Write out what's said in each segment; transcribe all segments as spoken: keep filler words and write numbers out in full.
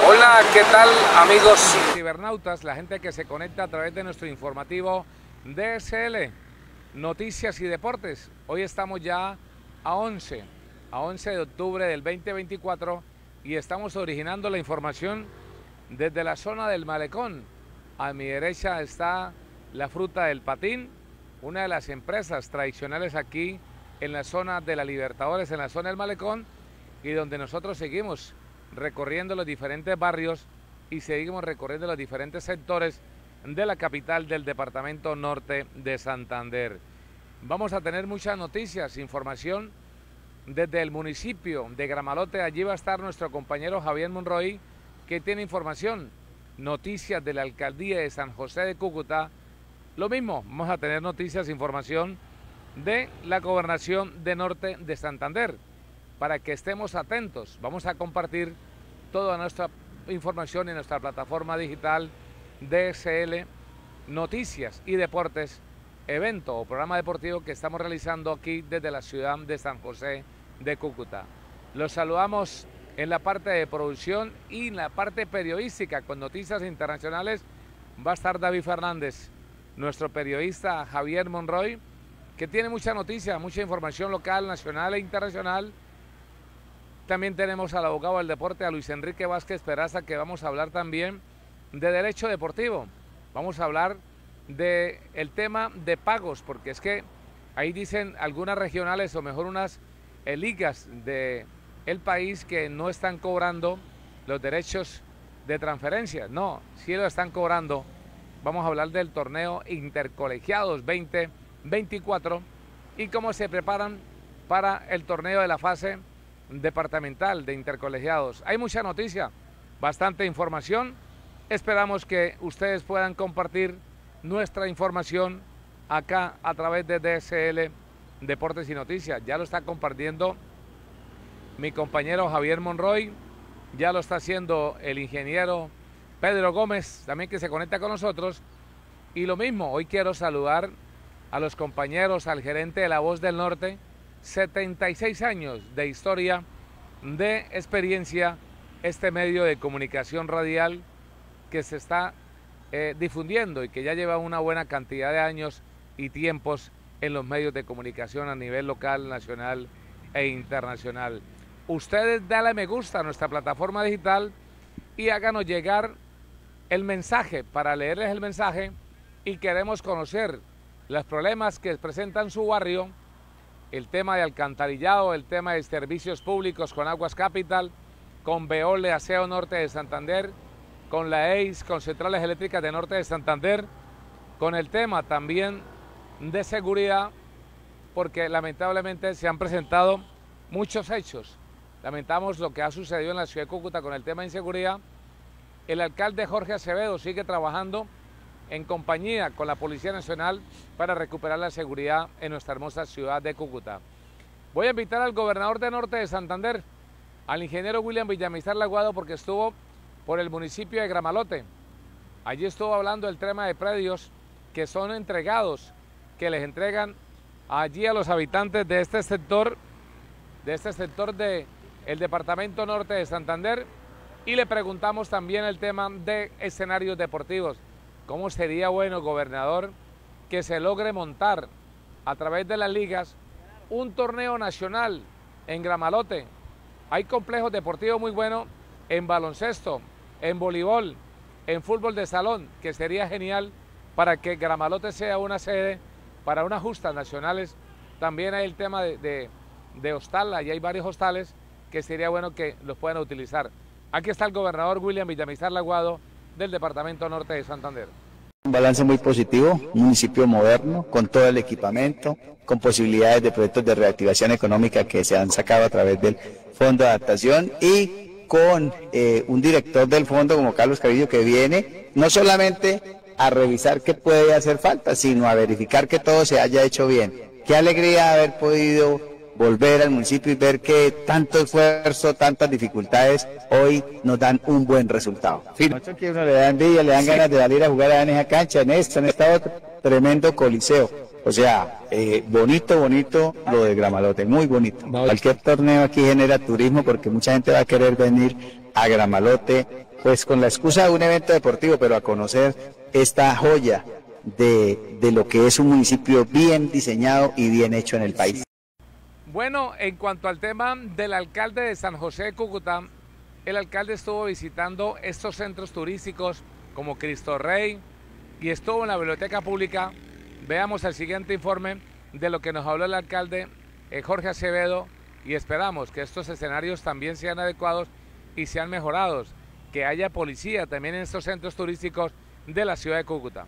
Hola, ¿qué tal amigos cibernautas? La gente que se conecta a través de nuestro informativo D S L, Noticias y Deportes. Hoy estamos ya a once, a once de octubre del veinte veinticuatro y estamos originando la información desde la zona del Malecón. A mi derecha está la Fruta del Patín, una de las empresas tradicionales aquí en la zona de la Libertadores, en la zona del Malecón, y donde nosotros seguimos recorriendo los diferentes barrios y seguimos recorriendo los diferentes sectores de la capital del departamento norte de Santander. Vamos a tener muchas noticias, información desde el municipio de Gramalote. Allí va a estar nuestro compañero Javier Monroy, que tiene información, noticias de la alcaldía de San José de Cúcuta. Lo mismo, vamos a tener noticias, información de la gobernación de Norte de Santander, para que estemos atentos. Vamos a compartir toda nuestra información en nuestra plataforma digital D S L Noticias y Deportes, evento o programa deportivo que estamos realizando aquí desde la ciudad de San José de Cúcuta. Los saludamos en la parte de producción y en la parte periodística con noticias internacionales. Va a estar David Fernández, nuestro periodista Javier Monroy, que tiene mucha noticia, mucha información local, nacional e internacional. También tenemos al abogado del deporte, a Luis Enrique Vázquez Peraza, que vamos a hablar también de derecho deportivo. Vamos a hablar del tema de pagos, porque es que ahí dicen algunas regionales, o mejor unas eh, ligas del país, que no están cobrando los derechos de transferencia. No, sí lo están cobrando. Vamos a hablar del torneo Intercolegiados veinte veinticuatro y cómo se preparan para el torneo de la fase departamental de intercolegiados. Hay mucha noticia, bastante información. Esperamos que ustedes puedan compartir nuestra información acá a través de D S L Deportes y Noticias. Ya lo está compartiendo mi compañero Javier Monroy, ya lo está haciendo el ingeniero Pedro Gómez, también, que se conecta con nosotros. Y lo mismo, hoy quiero saludar a los compañeros, al gerente de La Voz del Norte, setenta y seis años de historia, de experiencia, este medio de comunicación radial que se está eh, difundiendo y que ya lleva una buena cantidad de años y tiempos en los medios de comunicación a nivel local, nacional e internacional. Ustedes dale me gusta a nuestra plataforma digital y háganos llegar el mensaje para leerles el mensaje, y queremos conocer los problemas que presentan su barrio, el tema de alcantarillado, el tema de servicios públicos con Aguas Capital, con Veolia Aseo Norte de Santander, con la E I S, con Centrales Eléctricas de Norte de Santander, con el tema también de seguridad, porque lamentablemente se han presentado muchos hechos. Lamentamos lo que ha sucedido en la ciudad de Cúcuta con el tema de inseguridad. El alcalde Jorge Acevedo sigue trabajando en compañía con la Policía Nacional para recuperar la seguridad en nuestra hermosa ciudad de Cúcuta. Voy a invitar al gobernador de Norte de Santander, al ingeniero William Villamizar Laguado, porque estuvo por el municipio de Gramalote. Allí estuvo hablando del tema de predios que son entregados, que les entregan allí a los habitantes de este sector, de este sector del departamento norte de Santander, y le preguntamos también el tema de escenarios deportivos. ¿Cómo sería bueno, gobernador, que se logre montar a través de las ligas un torneo nacional en Gramalote? Hay complejos deportivos muy buenos en baloncesto, en voleibol, en fútbol de salón, que sería genial para que Gramalote sea una sede para unas justas nacionales. También hay el tema de, de, de hostal, y hay varios hostales que sería bueno que los puedan utilizar. Aquí está el gobernador William Villamizar Laguado, del departamento norte de Santander. Un balance muy positivo, un municipio moderno, con todo el equipamiento, con posibilidades de proyectos de reactivación económica que se han sacado a través del Fondo de Adaptación, y con eh, un director del fondo como Carlos Carrillo, que viene no solamente a revisar qué puede hacer falta, sino a verificar que todo se haya hecho bien. Qué alegría haber podido volver al municipio y ver que tanto esfuerzo, tantas dificultades hoy nos dan un buen resultado. Mucho que uno le da envidia, le dan ganas de salir a jugar en esa cancha, en esta, en esta otra, tremendo coliseo. O sea, eh, bonito, bonito lo de Gramalote, muy bonito. Cualquier torneo aquí genera turismo porque mucha gente va a querer venir a Gramalote, pues con la excusa de un evento deportivo, pero a conocer esta joya de, de lo que es un municipio bien diseñado y bien hecho en el país. Bueno, en cuanto al tema del alcalde de San José de Cúcuta, el alcalde estuvo visitando estos centros turísticos como Cristo Rey y estuvo en la biblioteca pública. Veamos el siguiente informe de lo que nos habló el alcalde eh, Jorge Acevedo, y esperamos que estos escenarios también sean adecuados y sean mejorados, que haya policía también en estos centros turísticos de la ciudad de Cúcuta.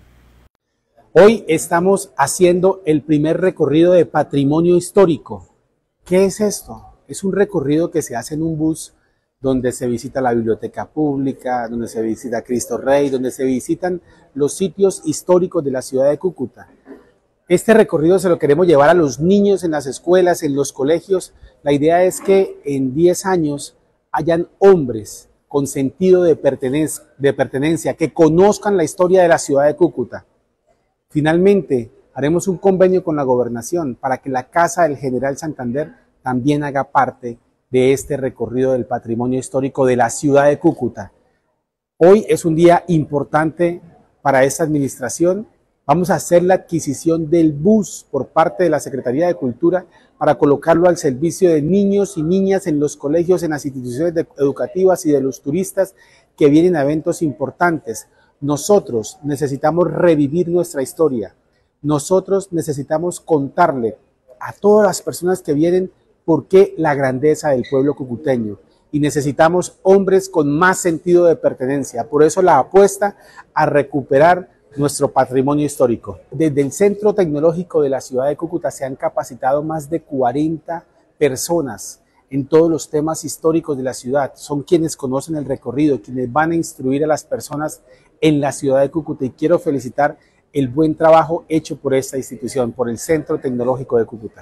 Hoy estamos haciendo el primer recorrido de patrimonio histórico. ¿Qué es esto? Es un recorrido que se hace en un bus donde se visita la biblioteca pública, donde se visita Cristo Rey, donde se visitan los sitios históricos de la ciudad de Cúcuta. Este recorrido se lo queremos llevar a los niños en las escuelas, en los colegios. La idea es que en diez años hayan hombres con sentido de pertenencia, de pertenencia, que conozcan la historia de la ciudad de Cúcuta. Finalmente, haremos un convenio con la gobernación para que la Casa del General Santander también haga parte de este recorrido del patrimonio histórico de la ciudad de Cúcuta. Hoy es un día importante para esta administración. Vamos a hacer la adquisición del bus por parte de la Secretaría de Cultura para colocarlo al servicio de niños y niñas en los colegios, en las instituciones educativas y de los turistas que vienen a eventos importantes. Nosotros necesitamos revivir nuestra historia. Nosotros necesitamos contarle a todas las personas que vienen por qué la grandeza del pueblo cucuteño. Y necesitamos hombres con más sentido de pertenencia. Por eso la apuesta a recuperar nuestro patrimonio histórico. Desde el Centro Tecnológico de la ciudad de Cúcuta se han capacitado más de cuarenta personas en todos los temas históricos de la ciudad. Son quienes conocen el recorrido, quienes van a instruir a las personas en la ciudad de Cúcuta, y quiero felicitar el buen trabajo hecho por esta institución, por el Centro Tecnológico de Cúcuta.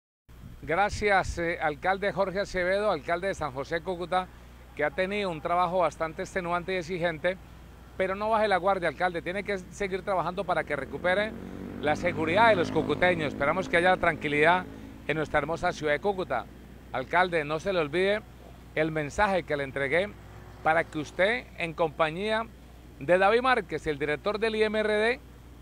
Gracias, eh, alcalde Jorge Acevedo, alcalde de San José de Cúcuta, que ha tenido un trabajo bastante extenuante y exigente, pero no baje la guardia, alcalde, tiene que seguir trabajando para que recupere la seguridad de los cucuteños. Esperamos que haya tranquilidad en nuestra hermosa ciudad de Cúcuta. Alcalde, no se le olvide el mensaje que le entregué para que usted, en compañía de David Márquez, el director del I M R D,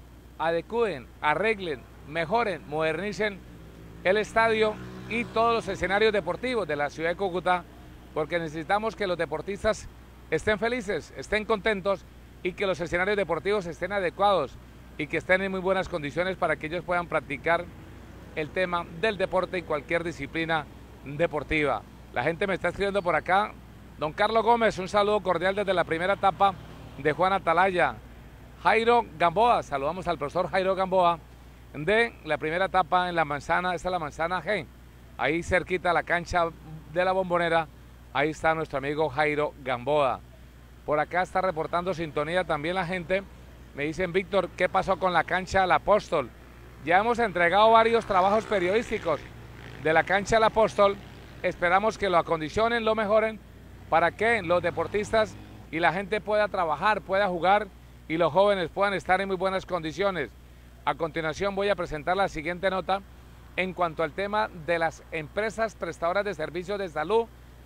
adecúen, arreglen, mejoren, modernicen el estadio y todos los escenarios deportivos de la ciudad de Cúcuta, porque necesitamos que los deportistas estén felices, estén contentos, y que los escenarios deportivos estén adecuados y que estén en muy buenas condiciones para que ellos puedan practicar el tema del deporte y cualquier disciplina deportiva. La gente me está escribiendo por acá. Don Carlos Gómez, un saludo cordial desde la primera etapa de Juan Atalaya. Jairo Gamboa, saludamos al profesor Jairo Gamboa de la primera etapa en la manzana, esta es la manzana G, ahí cerquita a la cancha de la Bombonera, ahí está nuestro amigo Jairo Gamboa. Por acá está reportando sintonía también la gente. Me dicen, Víctor, ¿qué pasó con la cancha del Apóstol? Ya hemos entregado varios trabajos periodísticos de la cancha del Apóstol. Esperamos que lo acondicionen, lo mejoren, para que los deportistas y la gente pueda trabajar, pueda jugar y los jóvenes puedan estar en muy buenas condiciones. A continuación voy a presentar la siguiente nota en cuanto al tema de las empresas prestadoras de servicios de salud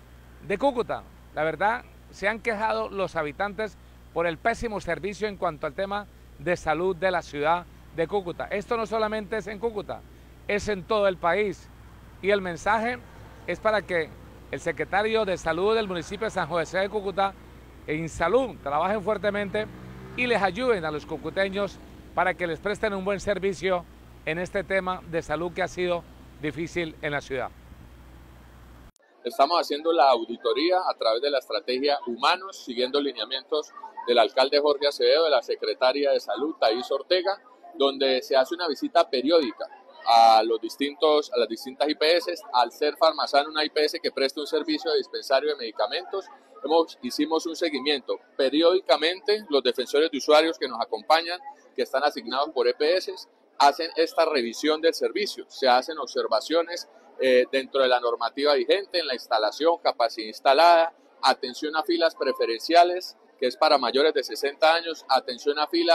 de Cúcuta. La verdad, se han quejado los habitantes por el pésimo servicio en cuanto al tema de salud de la ciudad de Cúcuta. Esto no solamente es en Cúcuta, es en todo el país. Y el mensaje es para que el secretario de Salud del municipio de San José de Cúcuta e Insalud trabajen fuertemente y les ayuden a los cucuteños para que les presten un buen servicio en este tema de salud que ha sido difícil en la ciudad. Estamos haciendo la auditoría a través de la estrategia Humanos, siguiendo lineamientos del alcalde Jorge Acevedo, de la secretaria de Salud, Thais Ortega, donde se hace una visita periódica a, los distintos, a las distintas I P S. Al ser Farmazán una I P S que presta un servicio de dispensario de medicamentos, hemos, hicimos un seguimiento. Periódicamente, los defensores de usuarios que nos acompañan, que están asignados por E P S, hacen esta revisión del servicio. Se hacen observaciones Eh, dentro de la normativa vigente, en la instalación, capacidad instalada, atención a filas preferenciales, que es para mayores de sesenta años, atención a filas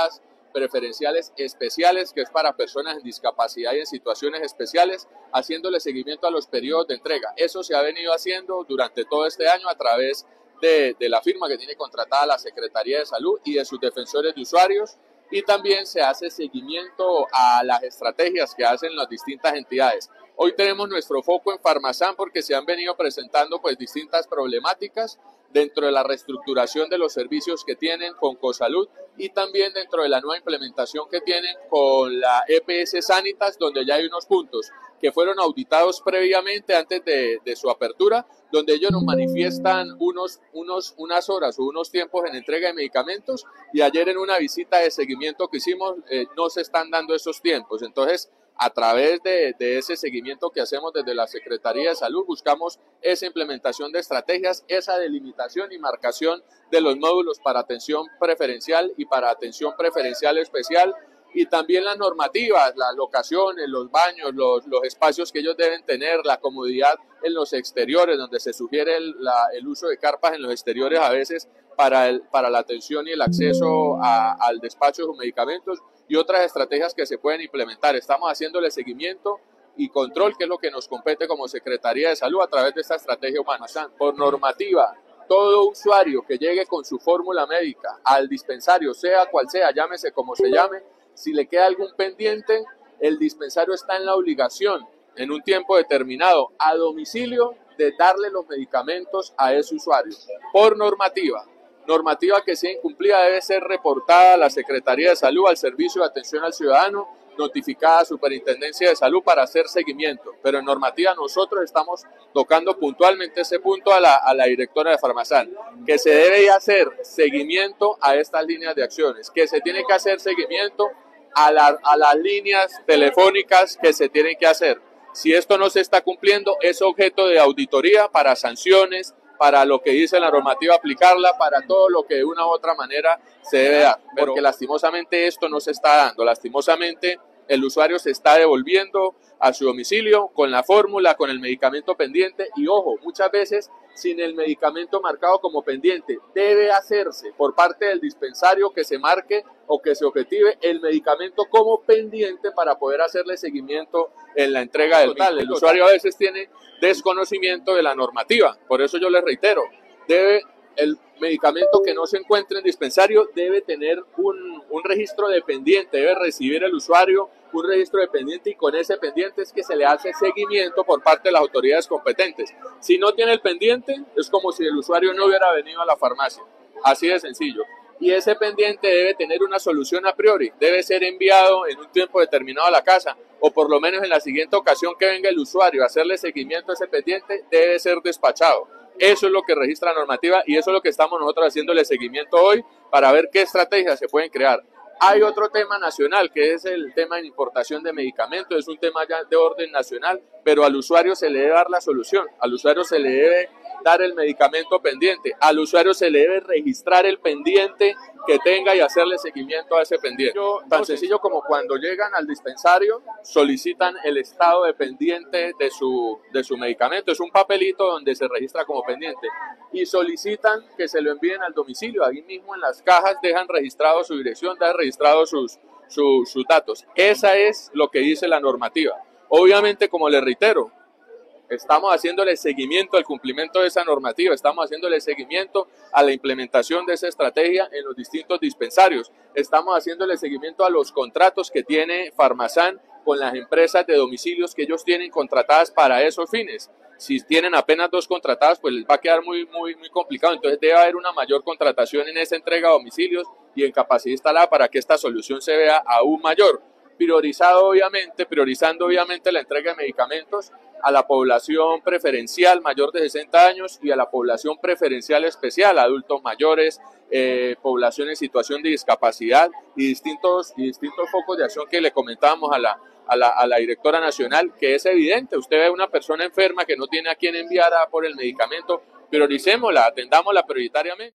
preferenciales especiales, que es para personas en discapacidad y en situaciones especiales, haciéndole seguimiento a los periodos de entrega. Eso se ha venido haciendo durante todo este año a través de, de la firma que tiene contratada la Secretaría de Salud y de sus defensores de usuarios, y también se hace seguimiento a las estrategias que hacen las distintas entidades. Hoy tenemos nuestro foco en Farmasan porque se han venido presentando pues distintas problemáticas dentro de la reestructuración de los servicios que tienen con Cosalud y también dentro de la nueva implementación que tienen con la E P S Sanitas, donde ya hay unos puntos que fueron auditados previamente antes de, de su apertura, donde ellos nos manifiestan unos, unos, unas horas o unos tiempos en entrega de medicamentos, y ayer en una visita de seguimiento que hicimos eh, no se están dando esos tiempos. Entonces, a través de, de ese seguimiento que hacemos desde la Secretaría de Salud, buscamos esa implementación de estrategias, esa delimitación y marcación de los módulos para atención preferencial y para atención preferencial especial, y también las normativas, las locaciones, los baños, los, los espacios que ellos deben tener, la comodidad en los exteriores, donde se sugiere el, la, el uso de carpas en los exteriores a veces para, el, para la atención y el acceso a, al despacho de sus medicamentos, y otras estrategias que se pueden implementar. Estamos haciéndole seguimiento y control, que es lo que nos compete como Secretaría de Salud a través de esta estrategia humana. Por normativa, todo usuario que llegue con su fórmula médica al dispensario, sea cual sea, llámese como se llame, si le queda algún pendiente, el dispensario está en la obligación, en un tiempo determinado, a domicilio, de darle los medicamentos a ese usuario. Por normativa. Normativa que sea incumplida debe ser reportada a la Secretaría de Salud, al Servicio de Atención al Ciudadano, notificada a Superintendencia de Salud para hacer seguimiento. Pero en normativa nosotros estamos tocando puntualmente ese punto a la, a la directora de Farmasan, que se debe hacer seguimiento a estas líneas de acciones, que se tiene que hacer seguimiento a, la, a las líneas telefónicas que se tienen que hacer. Si esto no se está cumpliendo, es objeto de auditoría para sanciones, para lo que dice la normativa aplicarla, para todo lo que de una u otra manera se debe dar, porque lastimosamente esto no se está dando, lastimosamente el usuario se está devolviendo a su domicilio con la fórmula, con el medicamento pendiente, y ojo, muchas veces sin el medicamento marcado como pendiente. Debe hacerse por parte del dispensario que se marque o que se objetive el medicamento como pendiente para poder hacerle seguimiento en la entrega del total. El usuario a veces tiene desconocimiento de la normativa, por eso yo les reitero, debe el medicamento que no se encuentre en dispensario debe tener un, un registro de pendiente, debe recibir el usuario un registro de pendiente, y con ese pendiente es que se le hace seguimiento por parte de las autoridades competentes. Si no tiene el pendiente, es como si el usuario no hubiera venido a la farmacia, así de sencillo. Y ese pendiente debe tener una solución a priori, debe ser enviado en un tiempo determinado a la casa, o por lo menos en la siguiente ocasión que venga el usuario a hacerle seguimiento a ese pendiente, debe ser despachado. Eso es lo que registra la normativa y eso es lo que estamos nosotros haciéndole seguimiento hoy para ver qué estrategias se pueden crear. Hay otro tema nacional, que es el tema de importación de medicamentos, es un tema ya de orden nacional, pero al usuario se le debe dar la solución, al usuario se le debe dar el medicamento pendiente, al usuario se le debe registrar el pendiente que tenga y hacerle seguimiento a ese pendiente. Tan sencillo como cuando llegan al dispensario, solicitan el estado de pendiente de su, de su medicamento, es un papelito donde se registra como pendiente, y solicitan que se lo envíen al domicilio, ahí mismo en las cajas dejan registrado su dirección, dejan registrados sus, su, sus datos. Esa es lo que dice la normativa. Obviamente, como les reitero, estamos haciéndole seguimiento al cumplimiento de esa normativa, estamos haciéndole seguimiento a la implementación de esa estrategia en los distintos dispensarios, estamos haciéndole seguimiento a los contratos que tiene Farmasan con las empresas de domicilios que ellos tienen contratadas para esos fines. Si tienen apenas dos contratadas, pues les va a quedar muy, muy, muy complicado, entonces debe haber una mayor contratación en esa entrega a domicilios y en capacidad instalada para que esta solución se vea aún mayor. Priorizado obviamente, priorizando obviamente la entrega de medicamentos a la población preferencial mayor de sesenta años y a la población preferencial especial, adultos mayores, eh, población en situación de discapacidad y distintos, y distintos focos de acción que le comentábamos a la, a, la, a la directora nacional, que es evidente, usted ve a una persona enferma que no tiene a quién enviar a por el medicamento, prioricémosla, atendámosla prioritariamente.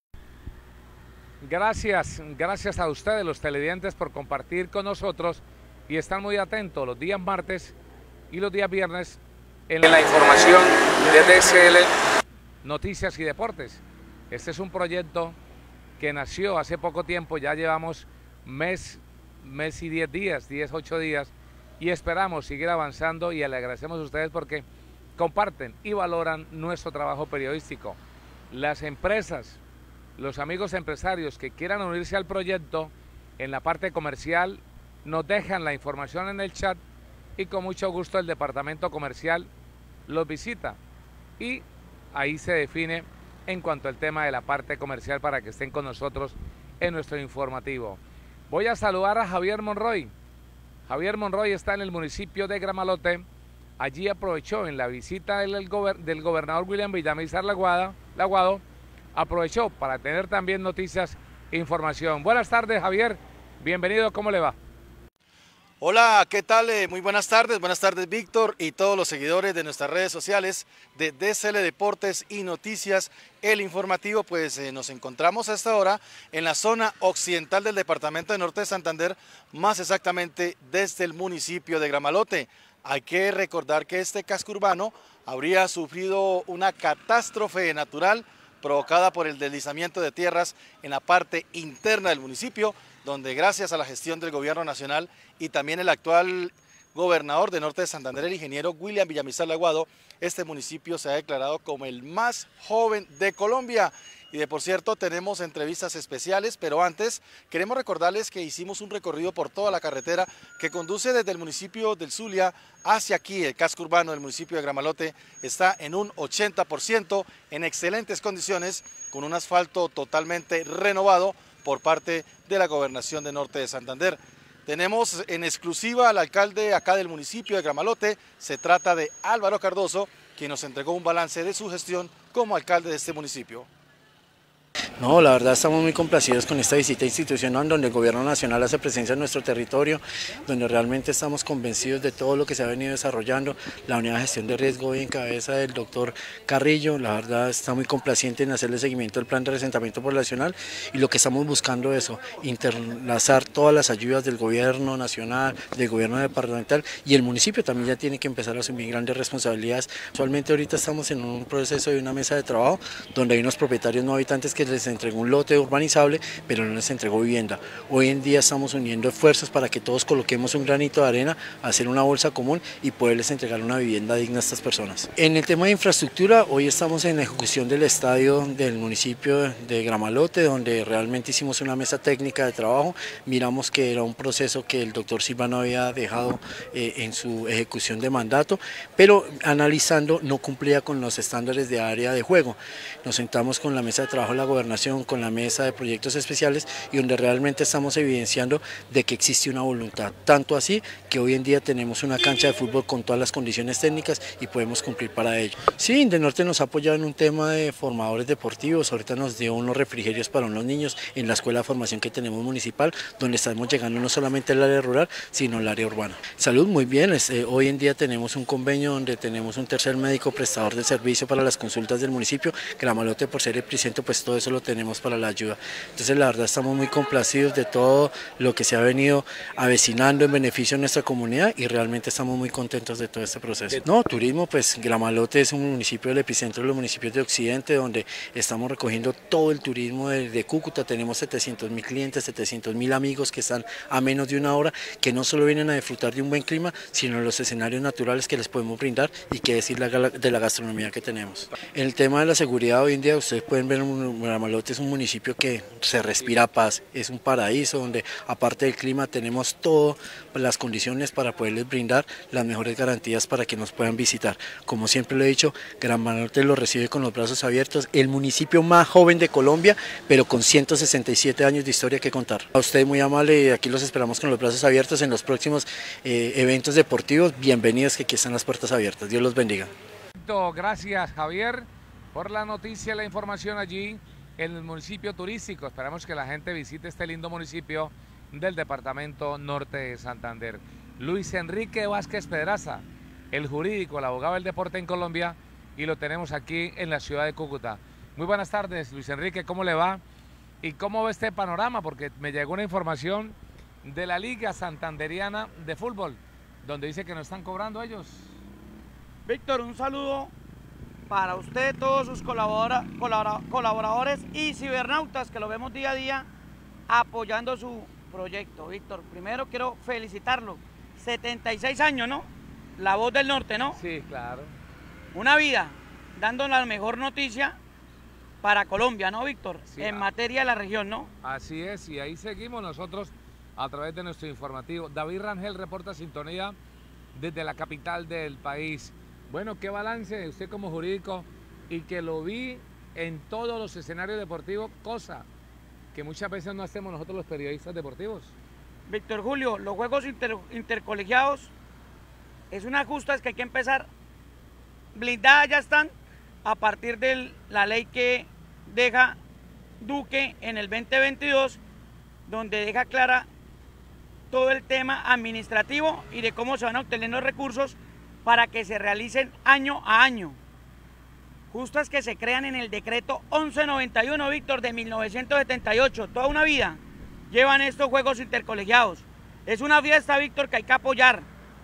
Gracias, gracias a ustedes los televidentes por compartir con nosotros y están muy atentos los días martes y los días viernes en la, en la información de D C L Noticias y Deportes. Este es un proyecto que nació hace poco tiempo, ya llevamos mes mes y diez días, diez, ocho días, y esperamos seguir avanzando y le agradecemos a ustedes porque comparten y valoran nuestro trabajo periodístico. Las empresas, los amigos empresarios que quieran unirse al proyecto en la parte comercial, nos dejan la información en el chat y con mucho gusto el departamento comercial los visita y ahí se define en cuanto al tema de la parte comercial para que estén con nosotros en nuestro informativo. Voy a saludar a Javier Monroy. Javier Monroy está en el municipio de Gramalote. Allí aprovechó en la visita del, gober, del gobernador William Villamizar Laguada, Laguado, aprovechó para tener también noticias e información. Buenas tardes, Javier. Bienvenido, ¿cómo le va? Hola, ¿qué tal? Eh, muy buenas tardes, buenas tardes Víctor y todos los seguidores de nuestras redes sociales de D C L Deportes y Noticias, el informativo. Pues eh, nos encontramos a esta hora en la zona occidental del departamento de Norte de Santander, más exactamente desde el municipio de Gramalote. Hay que recordar que este casco urbano habría sufrido una catástrofe natural provocada por el deslizamiento de tierras en la parte interna del municipio, donde gracias a la gestión del gobierno nacional y también el actual gobernador de Norte de Santander, el ingeniero William Villamizar Laguado, este municipio se ha declarado como el más joven de Colombia. Y de por cierto tenemos entrevistas especiales, pero antes queremos recordarles que hicimos un recorrido por toda la carretera que conduce desde el municipio del Zulia hacia aquí. El casco urbano del municipio de Gramalote está en un ochenta por ciento en excelentes condiciones, con un asfalto totalmente renovado por parte de la Gobernación de Norte de Santander. Tenemos en exclusiva al alcalde acá del municipio de Gramalote. Se trata de Álvaro Cardoso, quien nos entregó un balance de su gestión como alcalde de este municipio. No, la verdad estamos muy complacidos con esta visita institucional donde el gobierno nacional hace presencia en nuestro territorio, donde realmente estamos convencidos de todo lo que se ha venido desarrollando. La unidad de gestión de riesgo hoy en cabeza del doctor Carrillo, la verdad está muy complaciente en hacerle seguimiento al plan de asentamiento poblacional, y lo que estamos buscando es eso, interlazar todas las ayudas del gobierno nacional, del gobierno departamental, y el municipio también ya tiene que empezar a asumir grandes responsabilidades. Actualmente ahorita estamos en un proceso de una mesa de trabajo donde hay unos propietarios no habitantes que les entregó un lote urbanizable, pero no les entregó vivienda. Hoy en día estamos uniendo esfuerzos para que todos coloquemos un granito de arena, hacer una bolsa común y poderles entregar una vivienda digna a estas personas. En el tema de infraestructura, hoy estamos en ejecución del estadio del municipio de Gramalote, donde realmente hicimos una mesa técnica de trabajo. Miramos que era un proceso que el doctor Silva no había dejado eh, en su ejecución de mandato, pero analizando no cumplía con los estándares de área de juego. Nos sentamos con la mesa de trabajo de la Gobernación, con la mesa de proyectos especiales, y donde realmente estamos evidenciando de que existe una voluntad, tanto así que hoy en día tenemos una cancha de fútbol con todas las condiciones técnicas y podemos cumplir para ello. Sí, Indenorte nos ha apoyado en un tema de formadores deportivos. Ahorita nos dio unos refrigerios para unos niños en la escuela de formación que tenemos municipal, donde estamos llegando no solamente al área rural, sino al área urbana. Salud, muy bien, este, hoy en día tenemos un convenio donde tenemos un tercer médico prestador de servicio para las consultas del municipio. Gramalote, por ser el epicentro, pues todo eso lo tenemos para la ayuda. Entonces la verdad estamos muy complacidos de todo lo que se ha venido avecinando en beneficio de nuestra comunidad, y realmente estamos muy contentos de todo este proceso. No, turismo, pues Gramalote es un municipio del epicentro de los municipios de Occidente, donde estamos recogiendo todo el turismo de, de Cúcuta. Tenemos setecientos mil clientes, setecientos mil amigos que están a menos de una hora, que no solo vienen a disfrutar de un buen clima, sino los escenarios naturales que les podemos brindar, y qué decir de la gastronomía que tenemos. En el tema de la seguridad, hoy en día ustedes pueden ver Gramalote es un municipio que se respira paz, es un paraíso donde aparte del clima tenemos todas las condiciones para poderles brindar las mejores garantías para que nos puedan visitar. Como siempre lo he dicho, Gramalote lo recibe con los brazos abiertos, el municipio más joven de Colombia, pero con ciento sesenta y siete años de historia que contar. A ustedes muy amable, y aquí los esperamos con los brazos abiertos en los próximos eh, eventos deportivos. Bienvenidos, que aquí están las puertas abiertas. Dios los bendiga. Gracias, Javier, por la noticia, la información allí en el municipio turístico. Esperamos que la gente visite este lindo municipio del departamento Norte de Santander. Luis Enrique Vázquez Pedraza, el jurídico, el abogado del deporte en Colombia, y lo tenemos aquí en la ciudad de Cúcuta. Muy buenas tardes, Luis Enrique, ¿cómo le va? ¿Y cómo ve este panorama? Porque me llegó una información de la Liga Santanderiana de Fútbol, donde dice que no están cobrando ellos. Víctor, un saludo para usted, todos sus colabora, colabora, colaboradores y cibernautas, que lo vemos día a día apoyando su proyecto, Víctor. Primero quiero felicitarlo. setenta y seis años, ¿no? La Voz del Norte, ¿no? Sí, claro. Una vida, dando la mejor noticia para Colombia, ¿no, Víctor? Sí, en ah. materia de la región, ¿no? Así es, y ahí seguimos nosotros a través de nuestro informativo. David Rangel reporta sintonía desde la capital del país. Bueno, qué balance, usted como jurídico, y que lo vi en todos los escenarios deportivos, cosa que muchas veces no hacemos nosotros los periodistas deportivos. Víctor Julio, los juegos inter, intercolegiados es una justa que hay que empezar. Blindadas ya están a partir de la ley que deja Duque en el veinte veintidós, donde deja clara todo el tema administrativo y de cómo se van a obtener los recursos para que se realicen año a año. Justas que se crean en el decreto once noventa y uno, Víctor, de mil novecientos setenta y ocho. Toda una vida llevan estos juegos intercolegiados. Es una fiesta, Víctor, que hay que apoyar.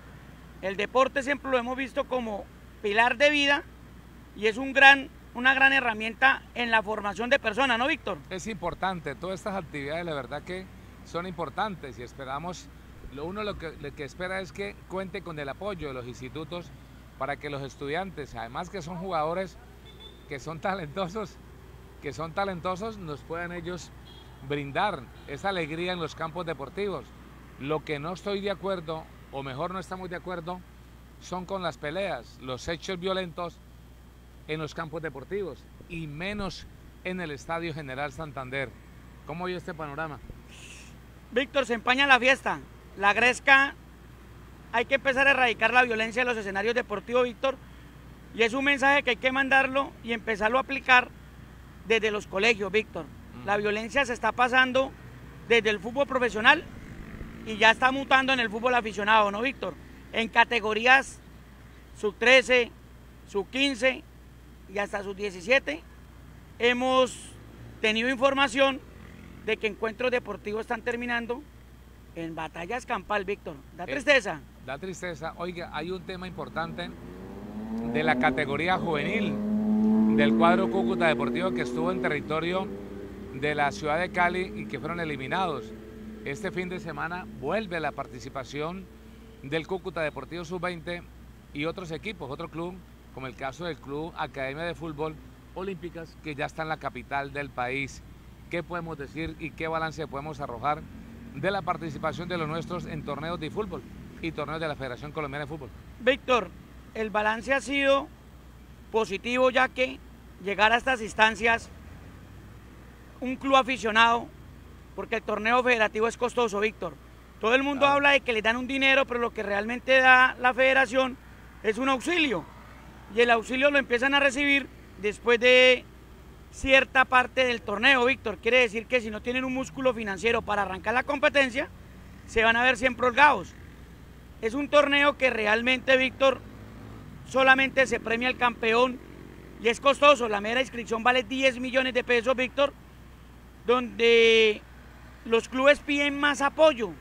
El deporte siempre lo hemos visto como pilar de vida y es un gran, una gran herramienta en la formación de personas, ¿no, Víctor? Es importante, todas estas actividades, la verdad que son importantes y esperamos, lo uno lo que, lo que espera es que cuente con el apoyo de los institutos para que los estudiantes, además que son jugadores que son talentosos, que son talentosos, nos puedan ellos brindar esa alegría en los campos deportivos. Lo que no estoy de acuerdo, o mejor no estamos de acuerdo, son con las peleas, los hechos violentos en los campos deportivos y menos en el Estadio General Santander. ¿Cómo vio este panorama? Víctor, se empaña la fiesta. La Gresca, hay que empezar a erradicar la violencia en los escenarios deportivos, Víctor, y es un mensaje que hay que mandarlo y empezarlo a aplicar desde los colegios, Víctor. Mm. La violencia se está pasando desde el fútbol profesional y ya está mutando en el fútbol aficionado, ¿no, Víctor? En categorías sub trece, sub quince y hasta sub diecisiete hemos tenido información de que encuentros deportivos están terminando en batallas campal, Víctor. Da tristeza. Eh, da tristeza. Oiga, hay un tema importante de la categoría juvenil del cuadro Cúcuta Deportivo que estuvo en territorio de la ciudad de Cali y que fueron eliminados. Este fin de semana vuelve la participación del Cúcuta Deportivo sub veinte y otros equipos, otro club, como el caso del Club Academia de Fútbol Olímpicas, que ya está en la capital del país. ¿Qué podemos decir y qué balance podemos arrojar de la participación de los nuestros en torneos de fútbol y torneos de la Federación Colombiana de Fútbol? Víctor, el balance ha sido positivo, ya que llegar a estas instancias, un club aficionado, porque el torneo federativo es costoso, Víctor. Todo el mundo claro. habla de que le dan un dinero, pero lo que realmente da la federación es un auxilio. Y el auxilio lo empiezan a recibir después de cierta parte del torneo, Víctor. Quiere decir que si no tienen un músculo financiero para arrancar la competencia, se van a ver siempre holgados. Es un torneo que realmente, Víctor, solamente se premia al campeón y es costoso. La mera inscripción vale diez millones de pesos, Víctor, donde los clubes piden más apoyo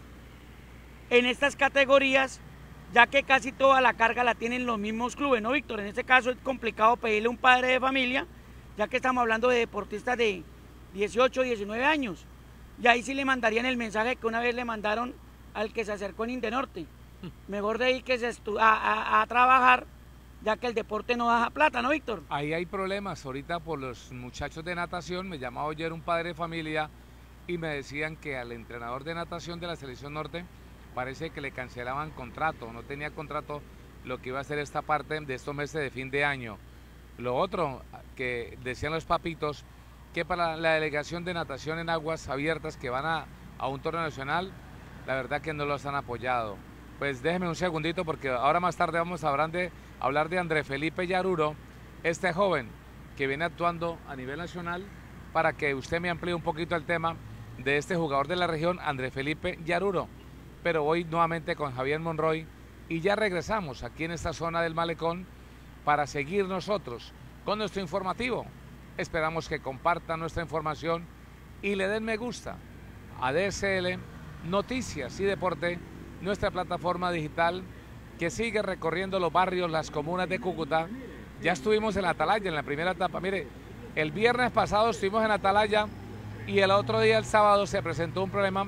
en estas categorías, ya que casi toda la carga la tienen los mismos clubes, ¿no, Víctor? En este caso es complicado pedirle a un padre de familia, ya que estamos hablando de deportistas de dieciocho, diecinueve años. Y ahí sí le mandarían el mensaje que una vez le mandaron al que se acercó en Indenorte. Mejor dedíquese a, a, a trabajar, ya que el deporte no da plata, ¿no, Víctor? Ahí hay problemas ahorita por los muchachos de natación. Me llamaba ayer un padre de familia y me decían que al entrenador de natación de la Selección Norte parece que le cancelaban contrato, no tenía contrato lo que iba a ser esta parte de estos meses de fin de año. Lo otro que decían los papitos, que para la delegación de natación en aguas abiertas que van a, a un torneo nacional, la verdad que no los han apoyado. Pues déjeme un segundito porque ahora más tarde vamos a hablar de, hablar de André Felipe Yaruro, este joven que viene actuando a nivel nacional, para que usted me amplíe un poquito el tema de este jugador de la región, André Felipe Yaruro. Pero hoy nuevamente con Javier Monroy y ya regresamos aquí en esta zona del Malecón para seguir nosotros con nuestro informativo. Esperamos que compartan nuestra información y le den me gusta a D S L Noticias y Deporte, nuestra plataforma digital que sigue recorriendo los barrios, las comunas de Cúcuta. Ya estuvimos en Atalaya en la primera etapa. Mire, el viernes pasado estuvimos en Atalaya y el otro día, el sábado, se presentó un problema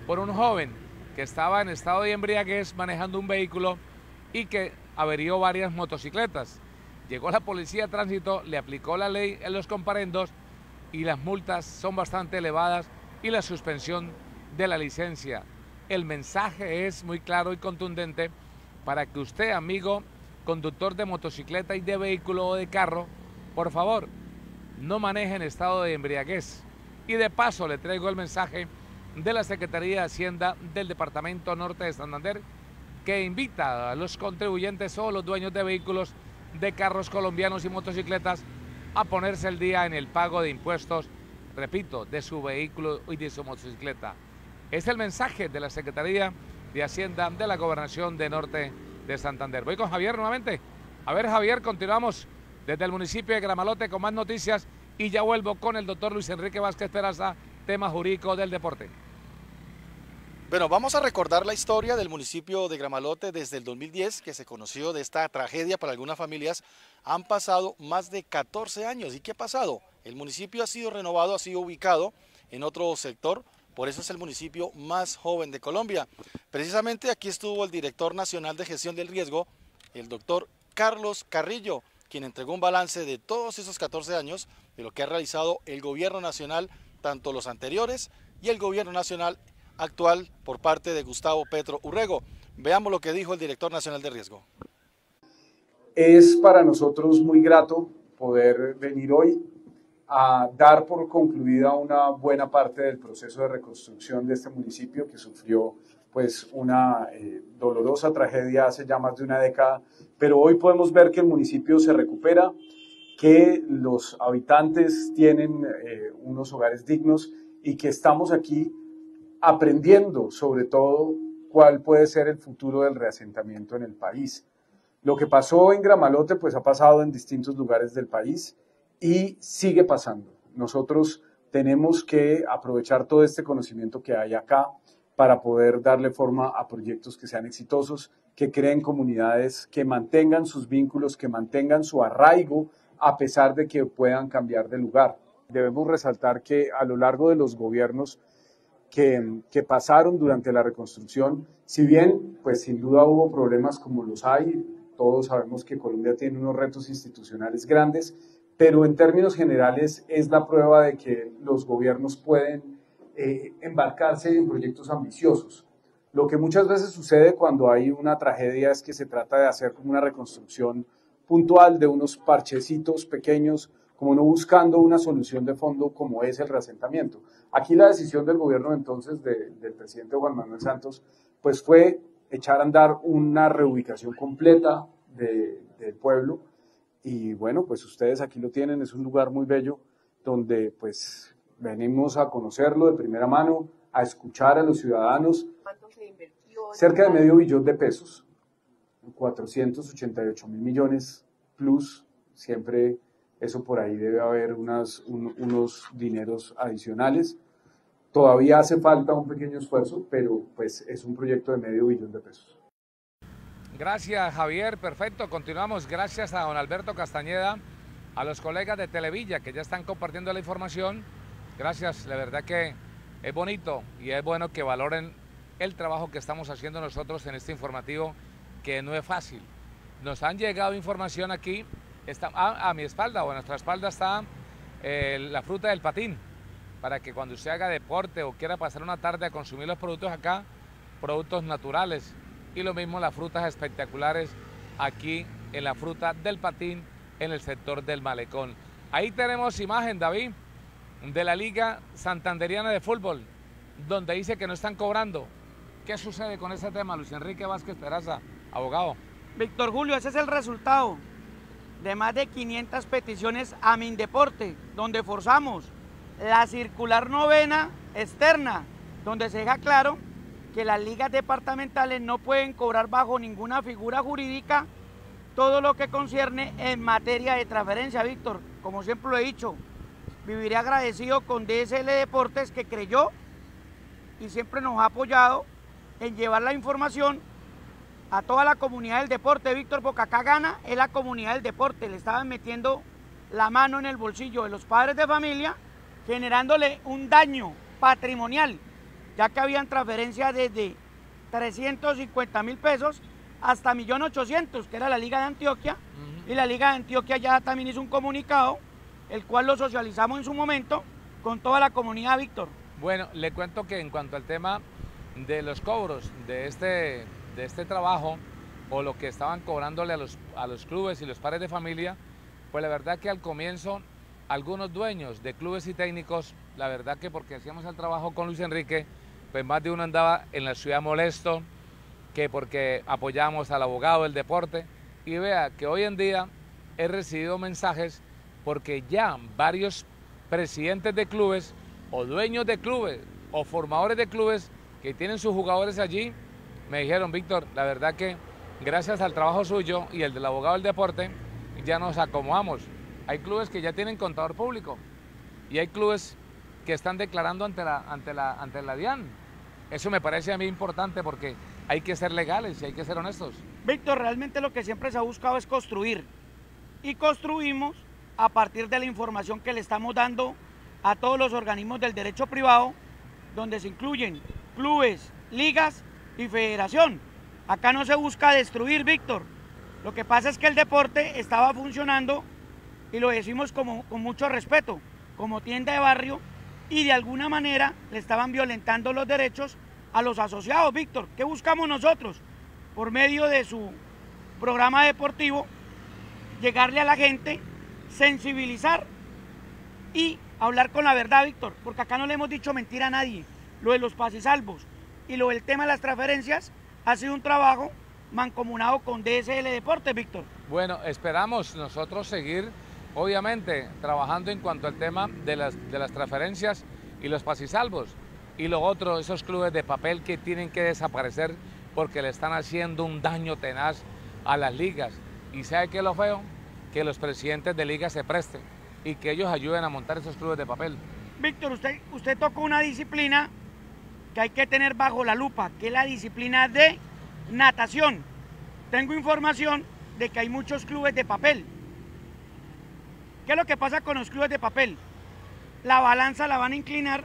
por un joven que estaba en estado de embriaguez manejando un vehículo y que averió varias motocicletas. Llegó la policía de tránsito, le aplicó la ley en los comparendos y las multas son bastante elevadas y la suspensión de la licencia. El mensaje es muy claro y contundente para que usted, amigo conductor de motocicleta y de vehículo o de carro, por favor, no maneje en estado de embriaguez. Y de paso le traigo el mensaje de la Secretaría de Hacienda del Departamento Norte de Santander, que invita a los contribuyentes o los dueños de vehículos, de carros colombianos y motocicletas a ponerse el día en el pago de impuestos, repito, de su vehículo y de su motocicleta. Es el mensaje de la Secretaría de Hacienda de la Gobernación de Norte de Santander. Voy con Javier nuevamente. A ver, Javier, continuamos desde el municipio de Gramalote con más noticias y ya vuelvo con el doctor Luis Enrique Vázquez Peraza, tema jurídico del deporte. Bueno, vamos a recordar la historia del municipio de Gramalote desde el dos mil diez, que se conoció de esta tragedia para algunas familias. Han pasado más de catorce años. ¿Y qué ha pasado? El municipio ha sido renovado, ha sido ubicado en otro sector, por eso es el municipio más joven de Colombia. Precisamente aquí estuvo el director nacional de gestión del riesgo, el doctor Carlos Carrillo, quien entregó un balance de todos esos catorce años de lo que ha realizado el gobierno nacional, tanto los anteriores y el gobierno nacional actual por parte de Gustavo Petro Urrego. Veamos lo que dijo el director nacional de riesgo. Es para nosotros muy grato poder venir hoy a dar por concluida una buena parte del proceso de reconstrucción de este municipio que sufrió pues una eh, dolorosa tragedia hace ya más de una década, pero hoy podemos ver que el municipio se recupera, que los habitantes tienen eh, unos hogares dignos y que estamos aquí aprendiendo sobre todo cuál puede ser el futuro del reasentamiento en el país. Lo que pasó en Gramalote pues ha pasado en distintos lugares del país y sigue pasando. Nosotros tenemos que aprovechar todo este conocimiento que hay acá para poder darle forma a proyectos que sean exitosos, que creen comunidades, que mantengan sus vínculos, que mantengan su arraigo a pesar de que puedan cambiar de lugar. Debemos resaltar que a lo largo de los gobiernos que, que pasaron durante la reconstrucción, si bien pues sin duda hubo problemas como los hay, todos sabemos que Colombia tiene unos retos institucionales grandes, pero en términos generales es la prueba de que los gobiernos pueden eh, embarcarse en proyectos ambiciosos. Lo que muchas veces sucede cuando hay una tragedia es que se trata de hacer como una reconstrucción puntual de unos parchecitos pequeños, como no buscando una solución de fondo como es el reasentamiento. Aquí la decisión del gobierno entonces de, del presidente Juan Manuel Santos pues fue echar a andar una reubicación completa de, del pueblo. Y bueno, pues ustedes aquí lo tienen, es un lugar muy bello donde pues venimos a conocerlo de primera mano, a escuchar a los ciudadanos. ¿Cuánto se invirtió? Cerca de medio billón de pesos, cuatrocientos ochenta y ocho mil millones plus, siempre eso por ahí debe haber unas, un, unos dineros adicionales. Todavía hace falta un pequeño esfuerzo, pero pues es un proyecto de medio billón de pesos. Gracias, Javier, perfecto, continuamos. Gracias a don Alberto Castañeda, a los colegas de Televilla que ya están compartiendo la información. Gracias, la verdad que es bonito y es bueno que valoren el trabajo que estamos haciendo nosotros en este informativo, que no es fácil. Nos han llegado información aquí, está, a, a mi espalda o a nuestra espalda está eh, la fruta del patín, para que cuando usted haga deporte o quiera pasar una tarde a consumir los productos acá, productos naturales. Y lo mismo las frutas espectaculares aquí en la fruta del patín en el sector del Malecón. Ahí tenemos imagen, David, de la Liga Santanderiana de Fútbol, donde dice que no están cobrando. ¿Qué sucede con ese tema, Luis Enrique Vázquez Peraza, abogado? Víctor Julio, ese es el resultado de más de quinientas peticiones a Mindeporte, donde forzamos la circular novena externa, donde se deja claro que las ligas departamentales no pueden cobrar bajo ninguna figura jurídica todo lo que concierne en materia de transferencia, Víctor. Como siempre lo he dicho, viviré agradecido con D S L Deportes, que creyó y siempre nos ha apoyado en llevar la información a toda la comunidad del deporte, Víctor, porque acá gana es la comunidad del deporte. Le estaban metiendo la mano en el bolsillo de los padres de familia, generándole un daño patrimonial ya que habían transferencias desde trescientos cincuenta mil pesos hasta un millón ochocientos mil, que era la Liga de Antioquia, uh-huh. Y la Liga de Antioquia ya también hizo un comunicado, el cual lo socializamos en su momento con toda la comunidad, Víctor. Bueno, le cuento que en cuanto al tema de los cobros de este, de este trabajo, o lo que estaban cobrándole a los, a los clubes y los padres de familia, pues la verdad que al comienzo algunos dueños de clubes y técnicos, la verdad que porque hacíamos el trabajo con Luis Enrique, pues más de uno andaba en la ciudad molesto, que porque apoyamos al abogado del deporte, y vea que hoy en día he recibido mensajes porque ya varios presidentes de clubes o dueños de clubes o formadores de clubes que tienen sus jugadores allí, me dijeron: Víctor, la verdad que gracias al trabajo suyo y el del abogado del deporte, ya nos acomodamos. Hay clubes que ya tienen contador público y hay clubes que están declarando ante la, ante la, ante la DIAN. Eso me parece a mí importante porque hay que ser legales y hay que ser honestos. Víctor, realmente lo que siempre se ha buscado es construir. Y construimos a partir de la información que le estamos dando a todos los organismos del derecho privado, donde se incluyen clubes, ligas y federación. Acá no se busca destruir, Víctor. Lo que pasa es que el deporte estaba funcionando, y lo decimos como, con mucho respeto, como tienda de barrio, y de alguna manera le estaban violentando los derechos a los asociados, Víctor. ¿Qué buscamos nosotros? Por medio de su programa deportivo, llegarle a la gente, sensibilizar y hablar con la verdad, Víctor, porque acá no le hemos dicho mentira a nadie. Lo de los pasisalvos y lo del tema de las transferencias ha sido un trabajo mancomunado con D S L Deportes, Víctor. Bueno, esperamos nosotros seguir, obviamente, trabajando en cuanto al tema de las, de las transferencias y los pasisalvos. Y lo otro, esos clubes de papel que tienen que desaparecer porque le están haciendo un daño tenaz a las ligas. ¿Y sabe qué es lo feo? Que los presidentes de ligas se presten y que ellos ayuden a montar esos clubes de papel. Víctor, usted, usted tocó una disciplina que hay que tener bajo la lupa, que es la disciplina de natación. Tengo información de que hay muchos clubes de papel. ¿Qué es lo que pasa con los clubes de papel? La balanza la van a inclinar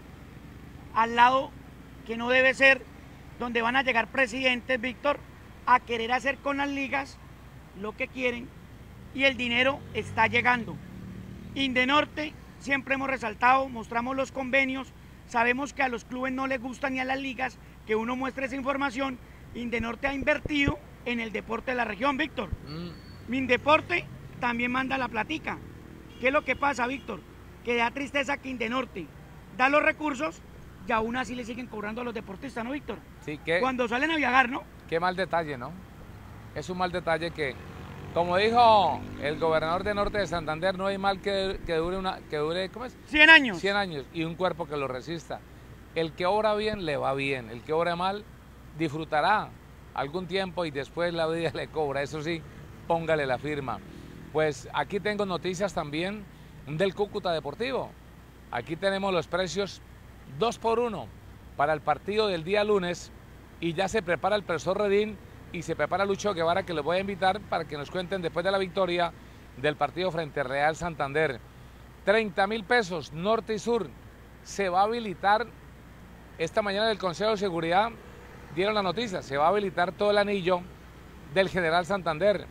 al lado que no debe ser, donde van a llegar presidentes, Víctor, a querer hacer con las ligas lo que quieren, y el dinero está llegando. Indenorte, siempre hemos resaltado, mostramos los convenios, sabemos que a los clubes no les gusta ni a las ligas que uno muestre esa información. Indenorte ha invertido en el deporte de la región, Víctor. Mm. Mindeporte también manda la platica. ¿Qué es lo que pasa, Víctor? Que da tristeza que Indenorte da los recursos y aún así le siguen cobrando a los deportistas, ¿no, Víctor? Sí, que... Cuando salen a viajar, ¿no? Qué mal detalle, ¿no? Es un mal detalle que, como dijo el gobernador de Norte de Santander, no hay mal que, que dure, una, que dure, ¿cómo es? cien años. cien años y un cuerpo que lo resista. El que obra bien, le va bien. El que obra mal, disfrutará algún tiempo y después la vida le cobra. Eso sí, póngale la firma. Pues aquí tengo noticias también del Cúcuta Deportivo. Aquí tenemos los precios dos por uno para el partido del día lunes, y ya se prepara el profesor Redín y se prepara Lucho Guevara, que los voy a invitar para que nos cuenten después de la victoria del partido frente a Real Santander. treinta mil pesos, norte y sur. Se va a habilitar, esta mañana del Consejo de Seguridad dieron la noticia, se va a habilitar todo el anillo del General Santander.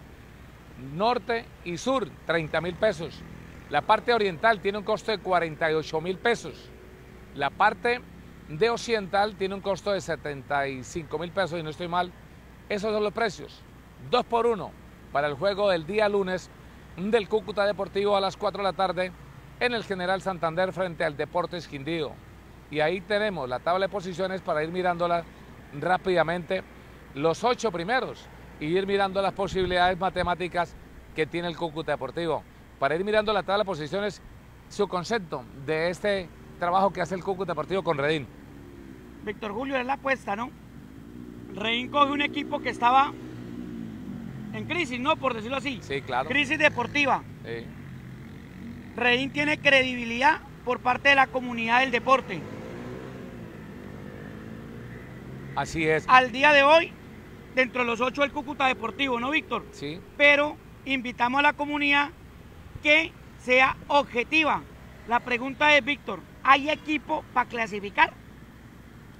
Norte y sur, treinta mil pesos. La parte oriental tiene un costo de cuarenta y ocho mil pesos. La parte de occidental tiene un costo de setenta y cinco mil pesos, y no estoy mal. Esos son los precios. Dos por uno para el juego del día lunes del Cúcuta Deportivo a las cuatro de la tarde en el General Santander frente al Deportes Quindío. Y ahí tenemos la tabla de posiciones para ir mirándola rápidamente, los ocho primeros, y ir mirando las posibilidades matemáticas que tiene el Cúcuta Deportivo. Para ir mirando la tabla de posiciones, su concepto de este trabajo que hace el Cúcuta Deportivo con Redín. Víctor Julio, es la apuesta, ¿no? Redín coge un equipo que estaba en crisis, ¿no? Por decirlo así. Sí, claro. Crisis deportiva. Sí. Redín tiene credibilidad por parte de la comunidad del deporte. Así es. Al día de hoy, dentro de los ocho del Cúcuta Deportivo, ¿no, Víctor? Sí. Pero invitamos a la comunidad que sea objetiva. La pregunta es, Víctor, ¿hay equipo para clasificar?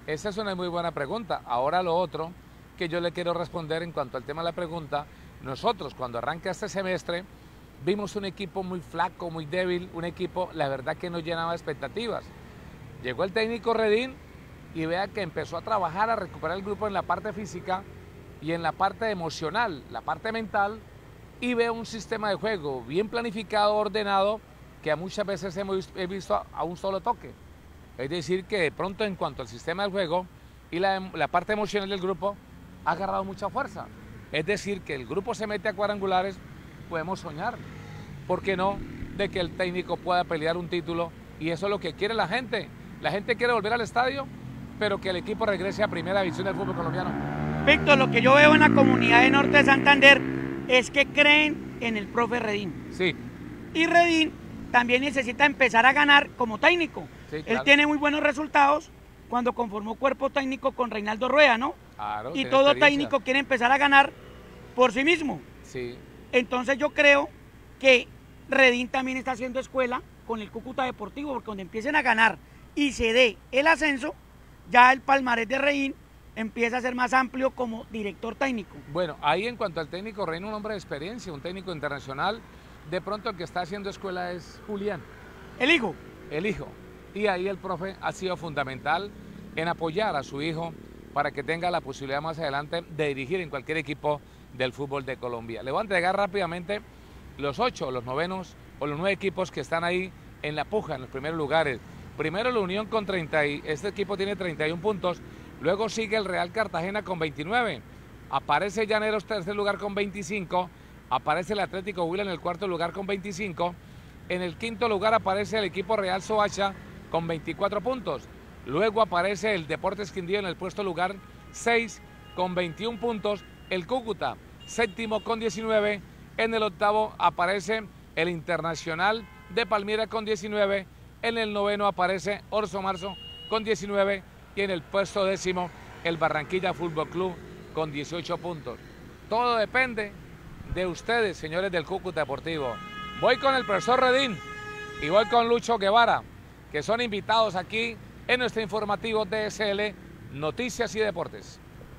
Esa es una muy buena pregunta. Ahora lo otro que yo le quiero responder en cuanto al tema de la pregunta, nosotros cuando arranca este semestre vimos un equipo muy flaco, muy débil, un equipo la verdad que no llenaba expectativas. Llegó el técnico Redín y vea que empezó a trabajar, a recuperar el grupo en la parte física y en la parte emocional, la parte mental, y ve un sistema de juego bien planificado, ordenado, que a muchas veces hemos visto a, a un solo toque. Es decir, que de pronto en cuanto al sistema del juego y la, la parte emocional del grupo, ha agarrado mucha fuerza. Es decir, que el grupo se mete a cuadrangulares, podemos soñar, ¿por qué no?, de que el técnico pueda pelear un título, y eso es lo que quiere la gente. La gente quiere volver al estadio, pero que el equipo regrese a primera división del fútbol colombiano. Víctor, lo que yo veo en la comunidad de Norte de Santander es que creen en el profe Redín. Sí. Y Redín también necesita empezar a ganar como técnico. Sí, claro. Él tiene muy buenos resultados cuando conformó cuerpo técnico con Reinaldo Rueda, ¿no? Claro, y todo técnico quiere empezar a ganar por sí mismo. Sí. Entonces yo creo que Redín también está haciendo escuela con el Cúcuta Deportivo, porque cuando empiecen a ganar y se dé el ascenso, ya el palmarés de Redín empieza a ser más amplio como director técnico. Bueno, ahí en cuanto al técnico Redín, un hombre de experiencia, un técnico internacional, de pronto el que está haciendo escuela es Julián. ¿El hijo? El hijo. Y ahí el profe ha sido fundamental en apoyar a su hijo para que tenga la posibilidad más adelante de dirigir en cualquier equipo del fútbol de Colombia. Le voy a entregar rápidamente los ocho, los novenos o los nueve equipos que están ahí en la puja, en los primeros lugares. Primero la Unión con treinta, este equipo tiene treinta y un puntos, luego sigue el Real Cartagena con veintinueve, aparece Llaneros tercer lugar con veinticinco, aparece el Atlético Huila en el cuarto lugar con veinticinco, en el quinto lugar aparece el equipo Real Soacha con veinticuatro puntos, luego aparece el Deportes Quindío en el puesto lugar seis con veintiún puntos, el Cúcuta séptimo con diecinueve, en el octavo aparece el Internacional de Palmira con diecinueve, en el noveno aparece Orso Marzo con diecinueve y en el puesto décimo el Barranquilla Fútbol Club con dieciocho puntos. Todo depende de ustedes, señores del Cúcuta Deportivo. Voy con el profesor Redín y voy con Lucho Guevara, que son invitados aquí en nuestro informativo D S L Noticias y Deportes.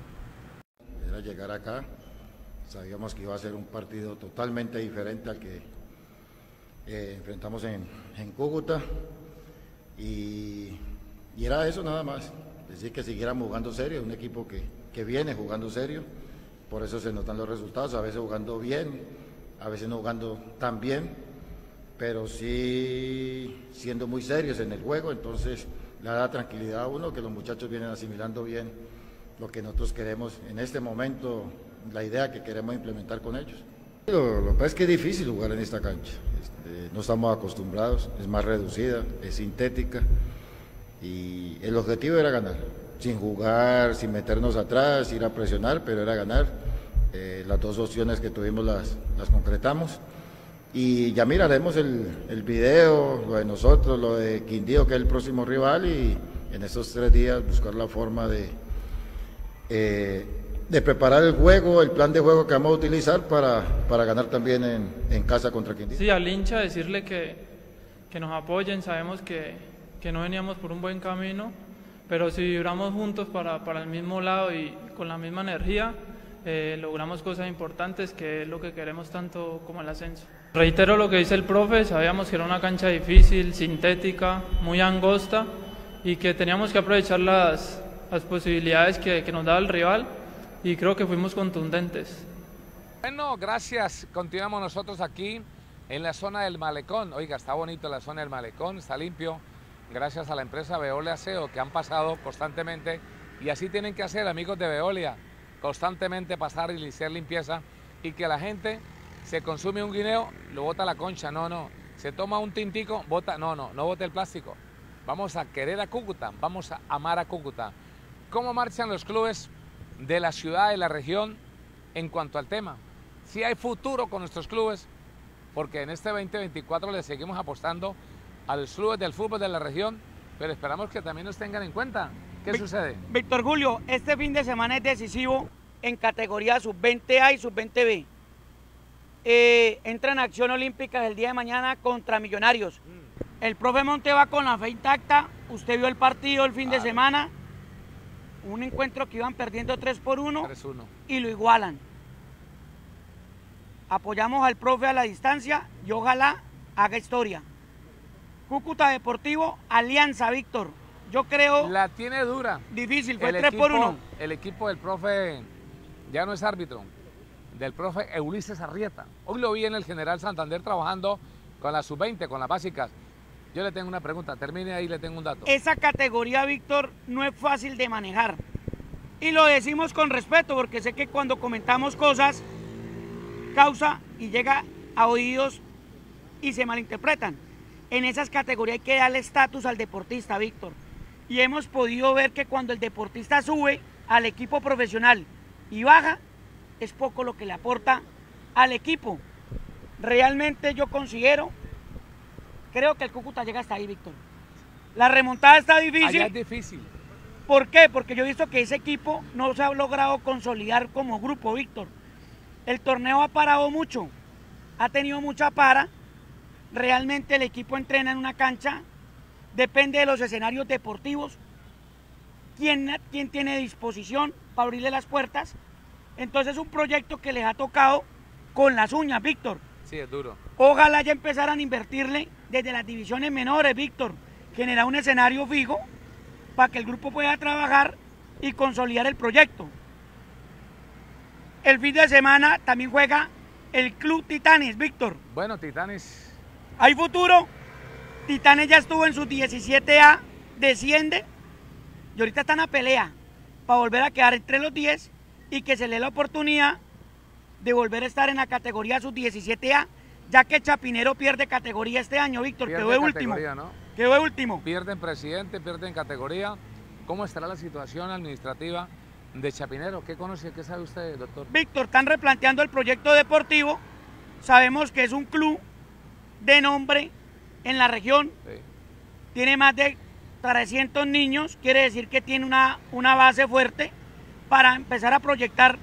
Era llegar acá, sabíamos que iba a ser un partido totalmente diferente al que eh, enfrentamos en, en Cúcuta y, y era eso nada más, decir que siguiéramos jugando serio, un equipo que, que viene jugando serio, por eso se notan los resultados, a veces jugando bien, a veces no jugando tan bien, pero sí siendo muy serios en el juego, entonces le da tranquilidad a uno que los muchachos vienen asimilando bien lo que nosotros queremos en este momento, la idea que queremos implementar con ellos. Lo, lo que pasa es que es difícil jugar en esta cancha, este, no estamos acostumbrados, es más reducida, es sintética y el objetivo era ganar, sin jugar, sin meternos atrás, ir a presionar, pero era ganar. Eh, las dos opciones que tuvimos las, las concretamos y ya miraremos el, el video, lo de nosotros, lo de Quindío, que es el próximo rival, y en estos tres días buscar la forma de, eh, de preparar el juego, el plan de juego que vamos a utilizar para, para ganar también en, en casa contra Quindío. Sí, al hincha decirle que, que nos apoyen, sabemos que, que no veníamos por un buen camino, pero si vibramos juntos para, para el mismo lado y con la misma energía, Eh, logramos cosas importantes, que es lo que queremos tanto como el ascenso. Reitero lo que dice el profe, sabíamos que era una cancha difícil, sintética, muy angosta y que teníamos que aprovechar las, las posibilidades que, que nos daba el rival y creo que fuimos contundentes. Bueno, gracias. Continuamos nosotros aquí en la zona del Malecón. Oiga, está bonito la zona del Malecón, está limpio, gracias a la empresa Veolia Aseo que han pasado constantemente y así tienen que hacer, amigos de Veolia, constantemente pasar y hacer limpieza y que la gente se consume un guineo, lo bota a la concha, no, no, se toma un tintico, bota, no, no, no bote el plástico. Vamos a querer a Cúcuta, vamos a amar a Cúcuta. ¿Cómo marchan los clubes de la ciudad y la región en cuanto al tema? Si hay futuro con nuestros clubes, porque en este veinte veinticuatro le seguimos apostando a los clubes del fútbol de la región, pero esperamos que también nos tengan en cuenta. ¿Qué Vic- sucede? Víctor Julio, este fin de semana es decisivo en categoría sub veinte A y sub veinte B. Eh, entra en acción olímpica el día de mañana contra Millonarios. Mm. El profe Monte va con la fe intacta. Usted vio el partido el fin de semana. un encuentro que iban perdiendo tres por uno tres uno. Y lo igualan. Apoyamos al profe a la distancia y ojalá haga historia. Cúcuta Deportivo, Alianza, Víctor. Yo creo... La tiene dura. Difícil, fue el tres por uno. El equipo del profe ya no es árbitro, del profe Ulises Arrieta. Hoy lo vi en el General Santander trabajando con la sub veinte, con las básicas. Yo le tengo una pregunta, termine ahí, le tengo un dato. Esa categoría, Víctor, no es fácil de manejar. Y lo decimos con respeto, porque sé que cuando comentamos cosas, causa y llega a oídos y se malinterpretan. En esas categorías hay que darle estatus al deportista, Víctor. Y hemos podido ver que cuando el deportista sube al equipo profesional y baja, es poco lo que le aporta al equipo. Realmente yo considero, creo que el Cúcuta llega hasta ahí, Víctor. La remontada está difícil. Allá es difícil. ¿Por qué? Porque yo he visto que ese equipo no se ha logrado consolidar como grupo, Víctor. El torneo ha parado mucho, ha tenido mucha para. Realmente el equipo entrena en una cancha, depende de los escenarios deportivos, quién, quién tiene disposición para abrirle las puertas. Entonces es un proyecto que les ha tocado con las uñas, Víctor. Sí, es duro. Ojalá ya empezaran a invertirle desde las divisiones menores, Víctor, generar un escenario fijo para que el grupo pueda trabajar y consolidar el proyecto. El fin de semana también juega el Club Titanes, Víctor. Bueno, Titanes. Hay futuro. Titanes ya estuvo en sus diecisiete A, desciende y ahorita están a pelea para volver a quedar entre los diez y que se le dé la oportunidad de volver a estar en la categoría sub diecisiete A, ya que Chapinero pierde categoría este año, Víctor, quedó de último. ¿No? Quedó de último. Pierden presidente, pierden categoría. ¿Cómo estará la situación administrativa de Chapinero? ¿Qué conoce, qué sabe usted, doctor? Víctor, están replanteando el proyecto deportivo. Sabemos que es un club de nombre en la región. Sí. Tiene más de trescientos niños, quiere decir que tiene una, una base fuerte para empezar a proyectar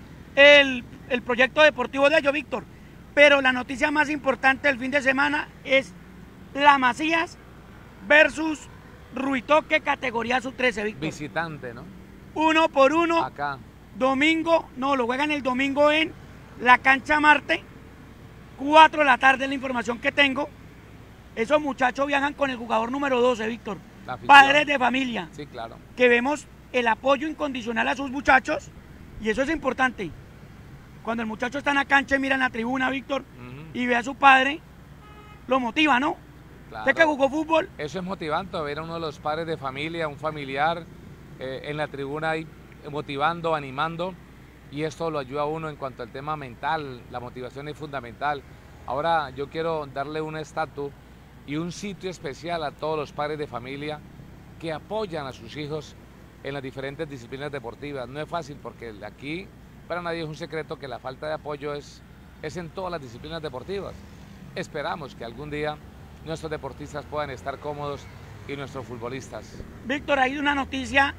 el, el proyecto deportivo de ellos, Víctor. Pero la noticia más importante del fin de semana es la Macías versus Ruitoque, categoría sub trece, Víctor. Visitante, ¿no? Uno por uno. Acá. Domingo, no, lo juegan el domingo en la cancha Marte. cuatro de la tarde es la información que tengo. Esos muchachos viajan con el jugador número doce, Víctor. Padres de familia. Sí, claro. Que vemos el apoyo incondicional a sus muchachos y eso es importante. Cuando el muchacho está en la cancha y mira en la tribuna, Víctor, uh-huh. y ve a su padre, lo motiva, ¿no? Claro. ¿Usted que jugó fútbol? Eso es motivante, ver a uno de los padres de familia, un familiar eh, en la tribuna ahí motivando, animando, y esto lo ayuda a uno en cuanto al tema mental. La motivación es fundamental. Ahora yo quiero darle un estatus y un sitio especial a todos los padres de familia que apoyan a sus hijos en las diferentes disciplinas deportivas. No es fácil porque aquí para nadie es un secreto que la falta de apoyo es, es en todas las disciplinas deportivas. Esperamos que algún día nuestros deportistas puedan estar cómodos y nuestros futbolistas. Víctor, hay una noticia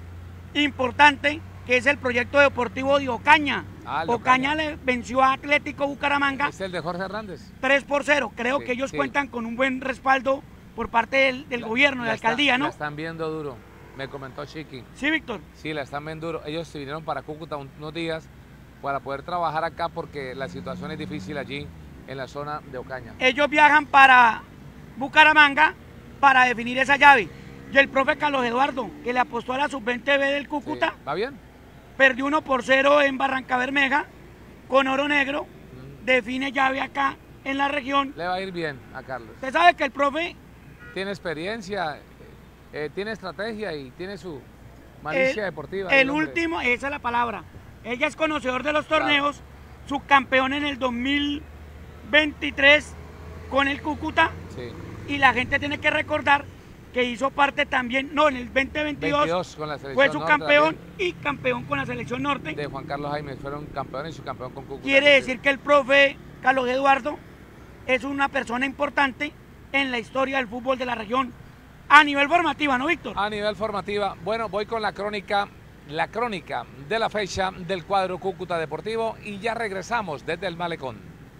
importante que es el proyecto deportivo de Ocaña. Ah, Ocaña. Ocaña le venció a Atlético Bucaramanga. ¿Es el de Jorge Hernández? tres por cero. Creo sí, que ellos sí. cuentan con un buen respaldo por parte del, del la, gobierno, de la, la alcaldía, está, ¿no? La están viendo duro, me comentó Chiqui. Sí, Víctor. Sí, la están viendo duro. Ellos se vinieron para Cúcuta unos días para poder trabajar acá porque la situación es difícil allí en la zona de Ocaña. Ellos viajan para Bucaramanga para definir esa llave. Y el profe Carlos Eduardo, que le apostó a la sub veinte B del Cúcuta. Sí. ¿Va bien? Perdió uno por cero en Barranca Bermeja con Oro Negro. Mm. Define llave acá en la región. Le va a ir bien a Carlos. Usted sabe que el profe tiene experiencia, eh, tiene estrategia y tiene su malicia el, deportiva. El último, esa es la palabra. Ella es conocedor de los torneos, claro. Subcampeón en el dos mil veintitrés con el Cúcuta. Sí. Y la gente tiene que recordar que hizo parte también, no, en el veinte veintidós con la selección fue subcampeón y campeón con la selección norte. De Juan Carlos Jaime, fueron campeones y subcampeón con Cúcuta. Quiere decir que el profe Carlos Eduardo es una persona importante en la historia del fútbol de la región a nivel formativa, ¿no, Víctor? A nivel formativa. Bueno, voy con la crónica, la crónica de la fecha del cuadro Cúcuta Deportivo y ya regresamos desde el Malecón.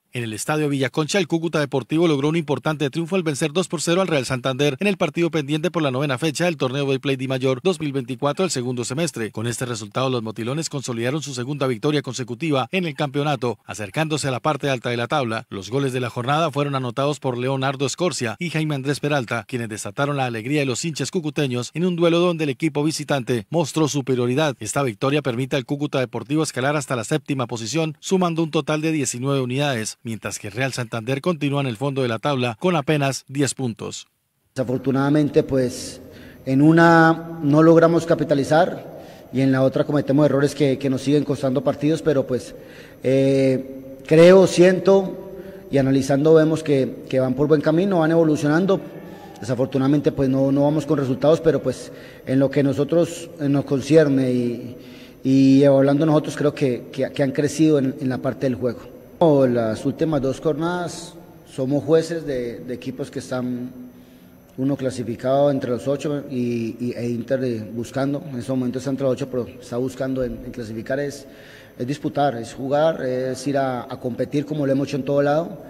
En el estadio Villaconcha, el Cúcuta Deportivo logró un importante triunfo al vencer dos por cero al Real Santander en el partido pendiente por la novena fecha del torneo Betplay Di Mayor dos mil veinticuatro del segundo semestre. Con este resultado, los motilones consolidaron su segunda victoria consecutiva en el campeonato, acercándose a la parte alta de la tabla. Los goles de la jornada fueron anotados por Leonardo Escorcia y Jaime Andrés Peralta, quienes desataron la alegría de los hinchas cucuteños en un duelo donde el equipo visitante mostró superioridad. Esta victoria permite al Cúcuta Deportivo escalar hasta la séptima posición, sumando un total de diecinueve unidades, mientras que el Real Santander continúa en el fondo de la tabla con apenas diez puntos. Desafortunadamente, pues en una no logramos capitalizar y en la otra cometemos errores que, que nos siguen costando partidos, pero pues eh, creo, siento y analizando vemos que, que van por buen camino, van evolucionando. Desafortunadamente pues no, no vamos con resultados, pero pues en lo que nosotros nos concierne y, y hablando nosotros creo que, que, que han crecido en, en la parte del juego. Las últimas dos jornadas somos jueces de, de equipos que están uno clasificado entre los ocho y, y, e Inter buscando, en este momento está entre los ocho, pero está buscando en, en clasificar, es, es disputar, es jugar, es ir a, a competir como lo hemos hecho en todo lado.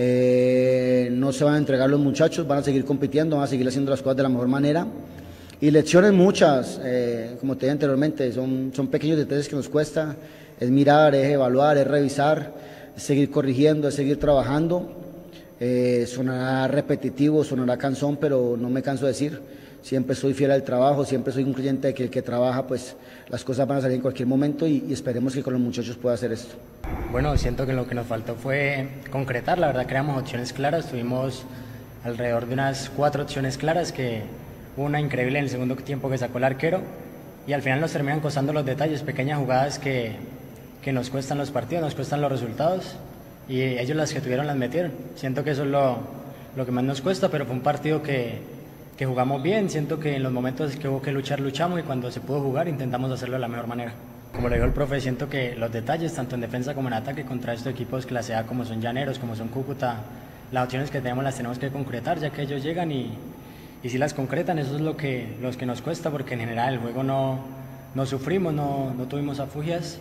Eh, no se van a entregar los muchachos, van a seguir compitiendo, van a seguir haciendo las cosas de la mejor manera. Y lecciones muchas, eh, como te dije anteriormente, son, son pequeños detalles que nos cuesta, es mirar, es evaluar, es revisar, es seguir corrigiendo, es seguir trabajando. Eh, sonará repetitivo, sonará cansón, pero no me canso de decir, siempre soy fiel al trabajo, siempre soy un creyente de que el que trabaja, pues las cosas van a salir en cualquier momento y, y esperemos que con los muchachos pueda hacer esto. Bueno, siento que lo que nos faltó fue concretar, la verdad creamos opciones claras, tuvimos alrededor de unas cuatro opciones claras, que una increíble en el segundo tiempo que sacó el arquero y al final nos terminan costando los detalles, pequeñas jugadas que, que nos cuestan los partidos, nos cuestan los resultados y ellos las que tuvieron las metieron. Siento que eso es lo, lo que más nos cuesta, pero fue un partido que, que jugamos bien, siento que en los momentos que hubo que luchar, luchamos y cuando se pudo jugar intentamos hacerlo de la mejor manera. Como le dijo el profe, siento que los detalles, tanto en defensa como en ataque, contra estos equipos clase A como son Llaneros, como son Cúcuta, las opciones que tenemos las tenemos que concretar, ya que ellos llegan y, y si las concretan, eso es lo que, los que nos cuesta, porque en general el juego no, no sufrimos, no, no tuvimos afugias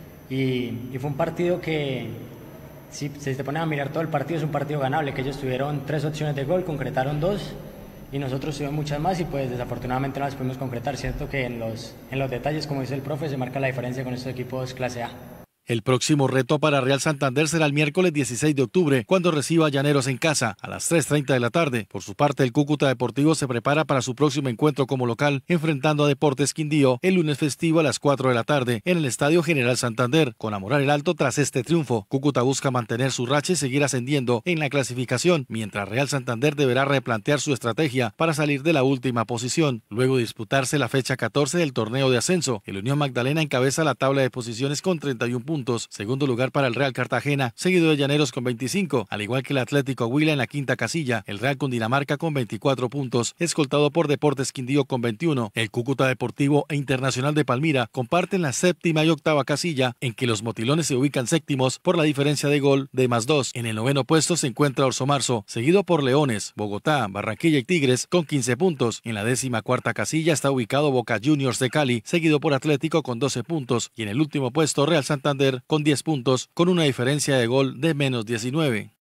y, y fue un partido que, si se te ponen a mirar todo el partido, es un partido ganable, que ellos tuvieron tres opciones de gol, concretaron dos y nosotros tuvimos muchas más y pues desafortunadamente no las pudimos concretar. Siento que en los, en los detalles, como dice el profe, se marca la diferencia con estos equipos clase A. El próximo reto para Real Santander será el miércoles dieciséis de octubre, cuando reciba a Llaneros en casa, a las tres treinta de la tarde. Por su parte, el Cúcuta Deportivo se prepara para su próximo encuentro como local, enfrentando a Deportes Quindío el lunes festivo a las cuatro de la tarde, en el Estadio General Santander, con la moral en alto tras este triunfo. Cúcuta busca mantener su racha y seguir ascendiendo en la clasificación, mientras Real Santander deberá replantear su estrategia para salir de la última posición. Luego de disputarse la fecha catorce del torneo de ascenso, el Unión Magdalena encabeza la tabla de posiciones con treinta y un puntos. Segundo lugar para el Real Cartagena, seguido de Llaneros con veinticinco, al igual que el Atlético Huila en la quinta casilla, el Real Cundinamarca con veinticuatro puntos, escoltado por Deportes Quindío con veintiuno. El Cúcuta Deportivo e Internacional de Palmira comparten la séptima y octava casilla, en que los motilones se ubican séptimos por la diferencia de gol de más dos. En el noveno puesto se encuentra Orso Marzo, seguido por Leones, Bogotá, Barranquilla y Tigres con quince puntos. En la décima cuarta casilla está ubicado Boca Juniors de Cali, seguido por Atlético con doce puntos, y en el último puesto Real Santander con diez puntos, con una diferencia de gol de menos diecinueve.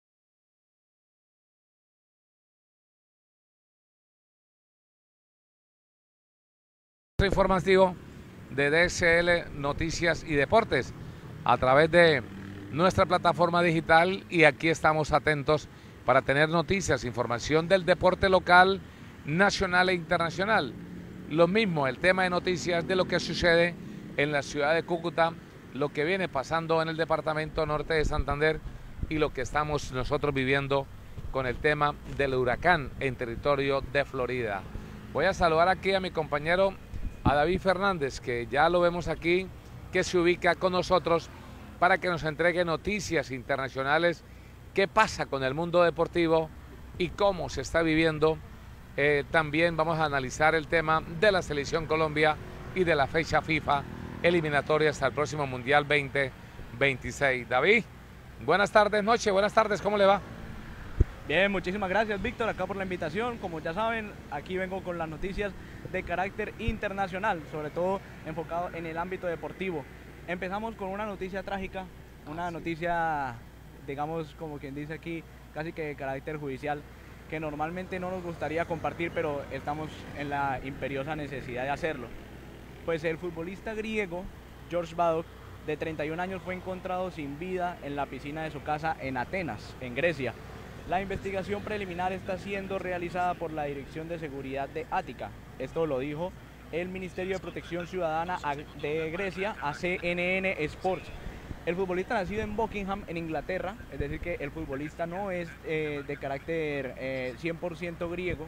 Informativo de D S L Noticias y Deportes a través de nuestra plataforma digital, y aquí estamos atentos para tener noticias, información del deporte local, nacional e internacional. Lo mismo, el tema de noticias de lo que sucede en la ciudad de Cúcuta, lo que viene pasando en el departamento norte de Santander y lo que estamos nosotros viviendo con el tema del huracán en territorio de Florida. Voy a saludar aquí a mi compañero, a David Fernández, que ya lo vemos aquí, que se ubica con nosotros para que nos entregue noticias internacionales, qué pasa con el mundo deportivo y cómo se está viviendo. Eh, también vamos a analizar el tema de la Selección Colombia y de la fecha FIFA eliminatoria hasta el próximo Mundial veinte veintiséis. David, buenas tardes, noche, buenas tardes, ¿cómo le va? Bien, muchísimas gracias, Víctor, acá por la invitación. Como ya saben, aquí vengo con las noticias de carácter internacional, sobre todo enfocado en el ámbito deportivo. Empezamos con una noticia trágica, una noticia digamos, como quien dice aquí, casi que de carácter judicial, que normalmente no nos gustaría compartir, pero estamos en la imperiosa necesidad de hacerlo. Pues el futbolista griego George Badok, de treinta y un años, fue encontrado sin vida en la piscina de su casa en Atenas, en Grecia. La investigación preliminar está siendo realizada por la Dirección de Seguridad de Ática. Esto lo dijo el Ministerio de Protección Ciudadana de Grecia a C N N Sports. El futbolista nacido en Buckingham, en Inglaterra, es decir que el futbolista no es eh, de carácter eh, cien por ciento griego.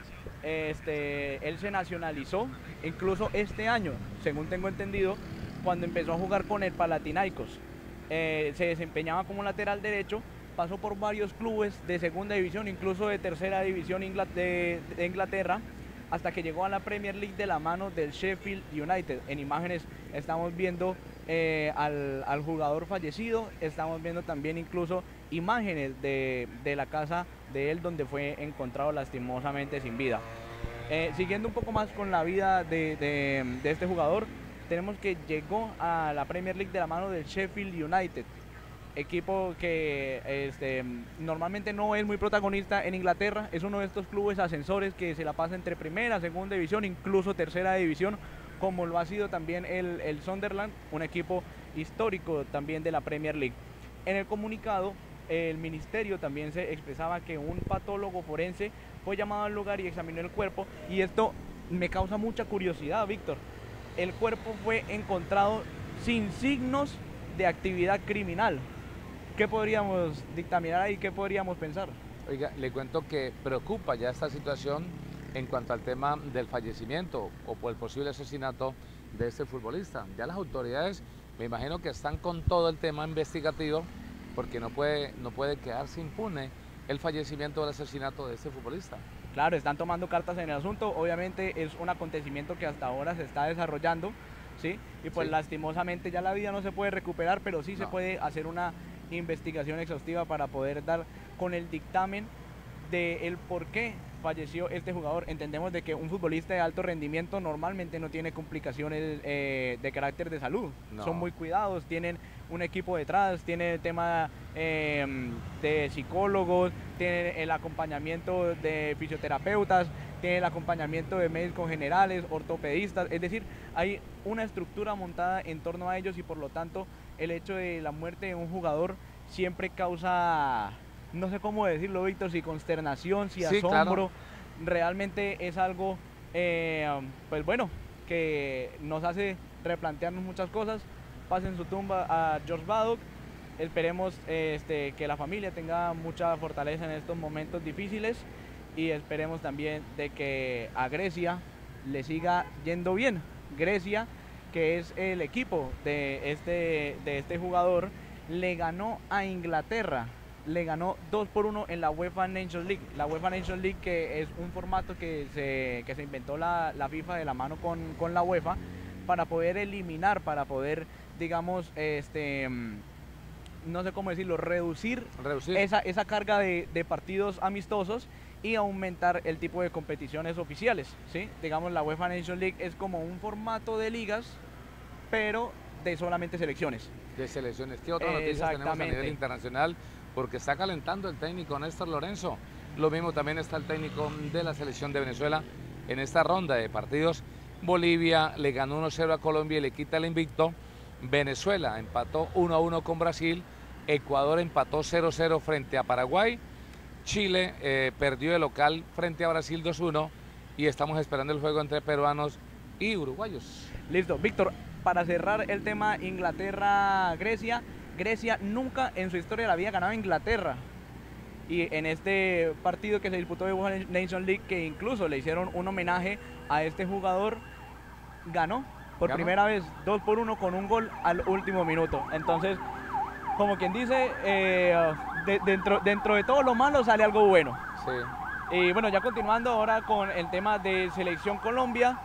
Este, él se nacionalizó incluso este año, según tengo entendido, cuando empezó a jugar con el Panathinaikos. Eh, se desempeñaba como lateral derecho, pasó por varios clubes de segunda división, incluso de tercera división de, de Inglaterra, hasta que llegó a la Premier League de la mano del Sheffield United. En imágenes estamos viendo eh, al, al jugador fallecido, estamos viendo también incluso imágenes de, de la casa de él donde fue encontrado lastimosamente sin vida. Eh, siguiendo un poco más con la vida de, de, de este jugador, tenemos que llegó a la Premier League de la mano del Sheffield United, equipo que este, normalmente no es muy protagonista en Inglaterra, es uno de estos clubes ascensores que se la pasa entre primera, segunda división, incluso tercera división, como lo ha sido también el, el Sunderland, un equipo histórico también de la Premier League. En el comunicado, el ministerio también se expresaba que un patólogo forense fue llamado al lugar y examinó el cuerpo, y esto me causa mucha curiosidad, Víctor. El cuerpo fue encontrado sin signos de actividad criminal. ¿Qué podríamos dictaminar ahí? ¿Qué podríamos pensar? Oiga, le cuento que preocupa ya esta situación en cuanto al tema del fallecimiento o por el posible asesinato de este futbolista. Ya las autoridades, me imagino que están con todo el tema investigativo, porque no puede, no puede quedarse impune el fallecimiento o el asesinato de este futbolista. Claro, están tomando cartas en el asunto. Obviamente es un acontecimiento que hasta ahora se está desarrollando, ¿sí? Y pues sí, lastimosamente ya la vida no se puede recuperar, pero sí no se puede hacer una investigación exhaustiva para poder dar con el dictamen de el por qué falleció este jugador. Entendemos de que un futbolista de alto rendimiento normalmente no tiene complicaciones eh, de carácter de salud. No. Son muy cuidados, tienen un equipo detrás, tienen el tema eh, de psicólogos, tienen el acompañamiento de fisioterapeutas, tienen el acompañamiento de médicos generales, ortopedistas, es decir, hay una estructura montada en torno a ellos, y por lo tanto el hecho de la muerte de un jugador siempre causa, no sé cómo decirlo, Víctor, si consternación, si sí, asombro. Claro. Realmente es algo, eh, pues bueno, que nos hace replantearnos muchas cosas. Pasen su tumba a George Badok. Esperemos este, que la familia tenga mucha fortaleza en estos momentos difíciles, y esperemos también de que a Grecia le siga yendo bien. Grecia, que es el equipo de este, de este jugador, le ganó a Inglaterra, le ganó dos por uno en la UEFA Nations League. La UEFA Nations League, que es un formato que se, que se inventó la, la FIFA de la mano con, con la UEFA, para poder eliminar, para poder, digamos, este, no sé cómo decirlo, reducir, reducir. Esa, esa carga de, de partidos amistosos y aumentar el tipo de competiciones oficiales, ¿sí? Digamos, la UEFA Nations League es como un formato de ligas, pero de solamente selecciones. De selecciones. ¿Qué otra noticia tenemos a nivel internacional? Porque está calentando el técnico Néstor Lorenzo. Lo mismo también está el técnico de la selección de Venezuela en esta ronda de partidos. Bolivia le ganó uno cero a Colombia y le quita el invicto. Venezuela empató uno a uno con Brasil. Ecuador empató cero cero frente a Paraguay. Chile eh, perdió de local frente a Brasil dos uno, y estamos esperando el juego entre peruanos y uruguayos. Listo, Víctor, para cerrar el tema Inglaterra-Grecia, Grecia nunca en su historia la había ganado a Inglaterra, y en este partido que se disputó de UEFA Nations League, que incluso le hicieron un homenaje a este jugador, ganó por ¿Ganó? primera vez dos por uno con un gol al último minuto. Entonces, como quien dice, eh, de, dentro, dentro de todo lo malo sale algo bueno. Sí. Y bueno, ya continuando ahora con el tema de Selección Colombia,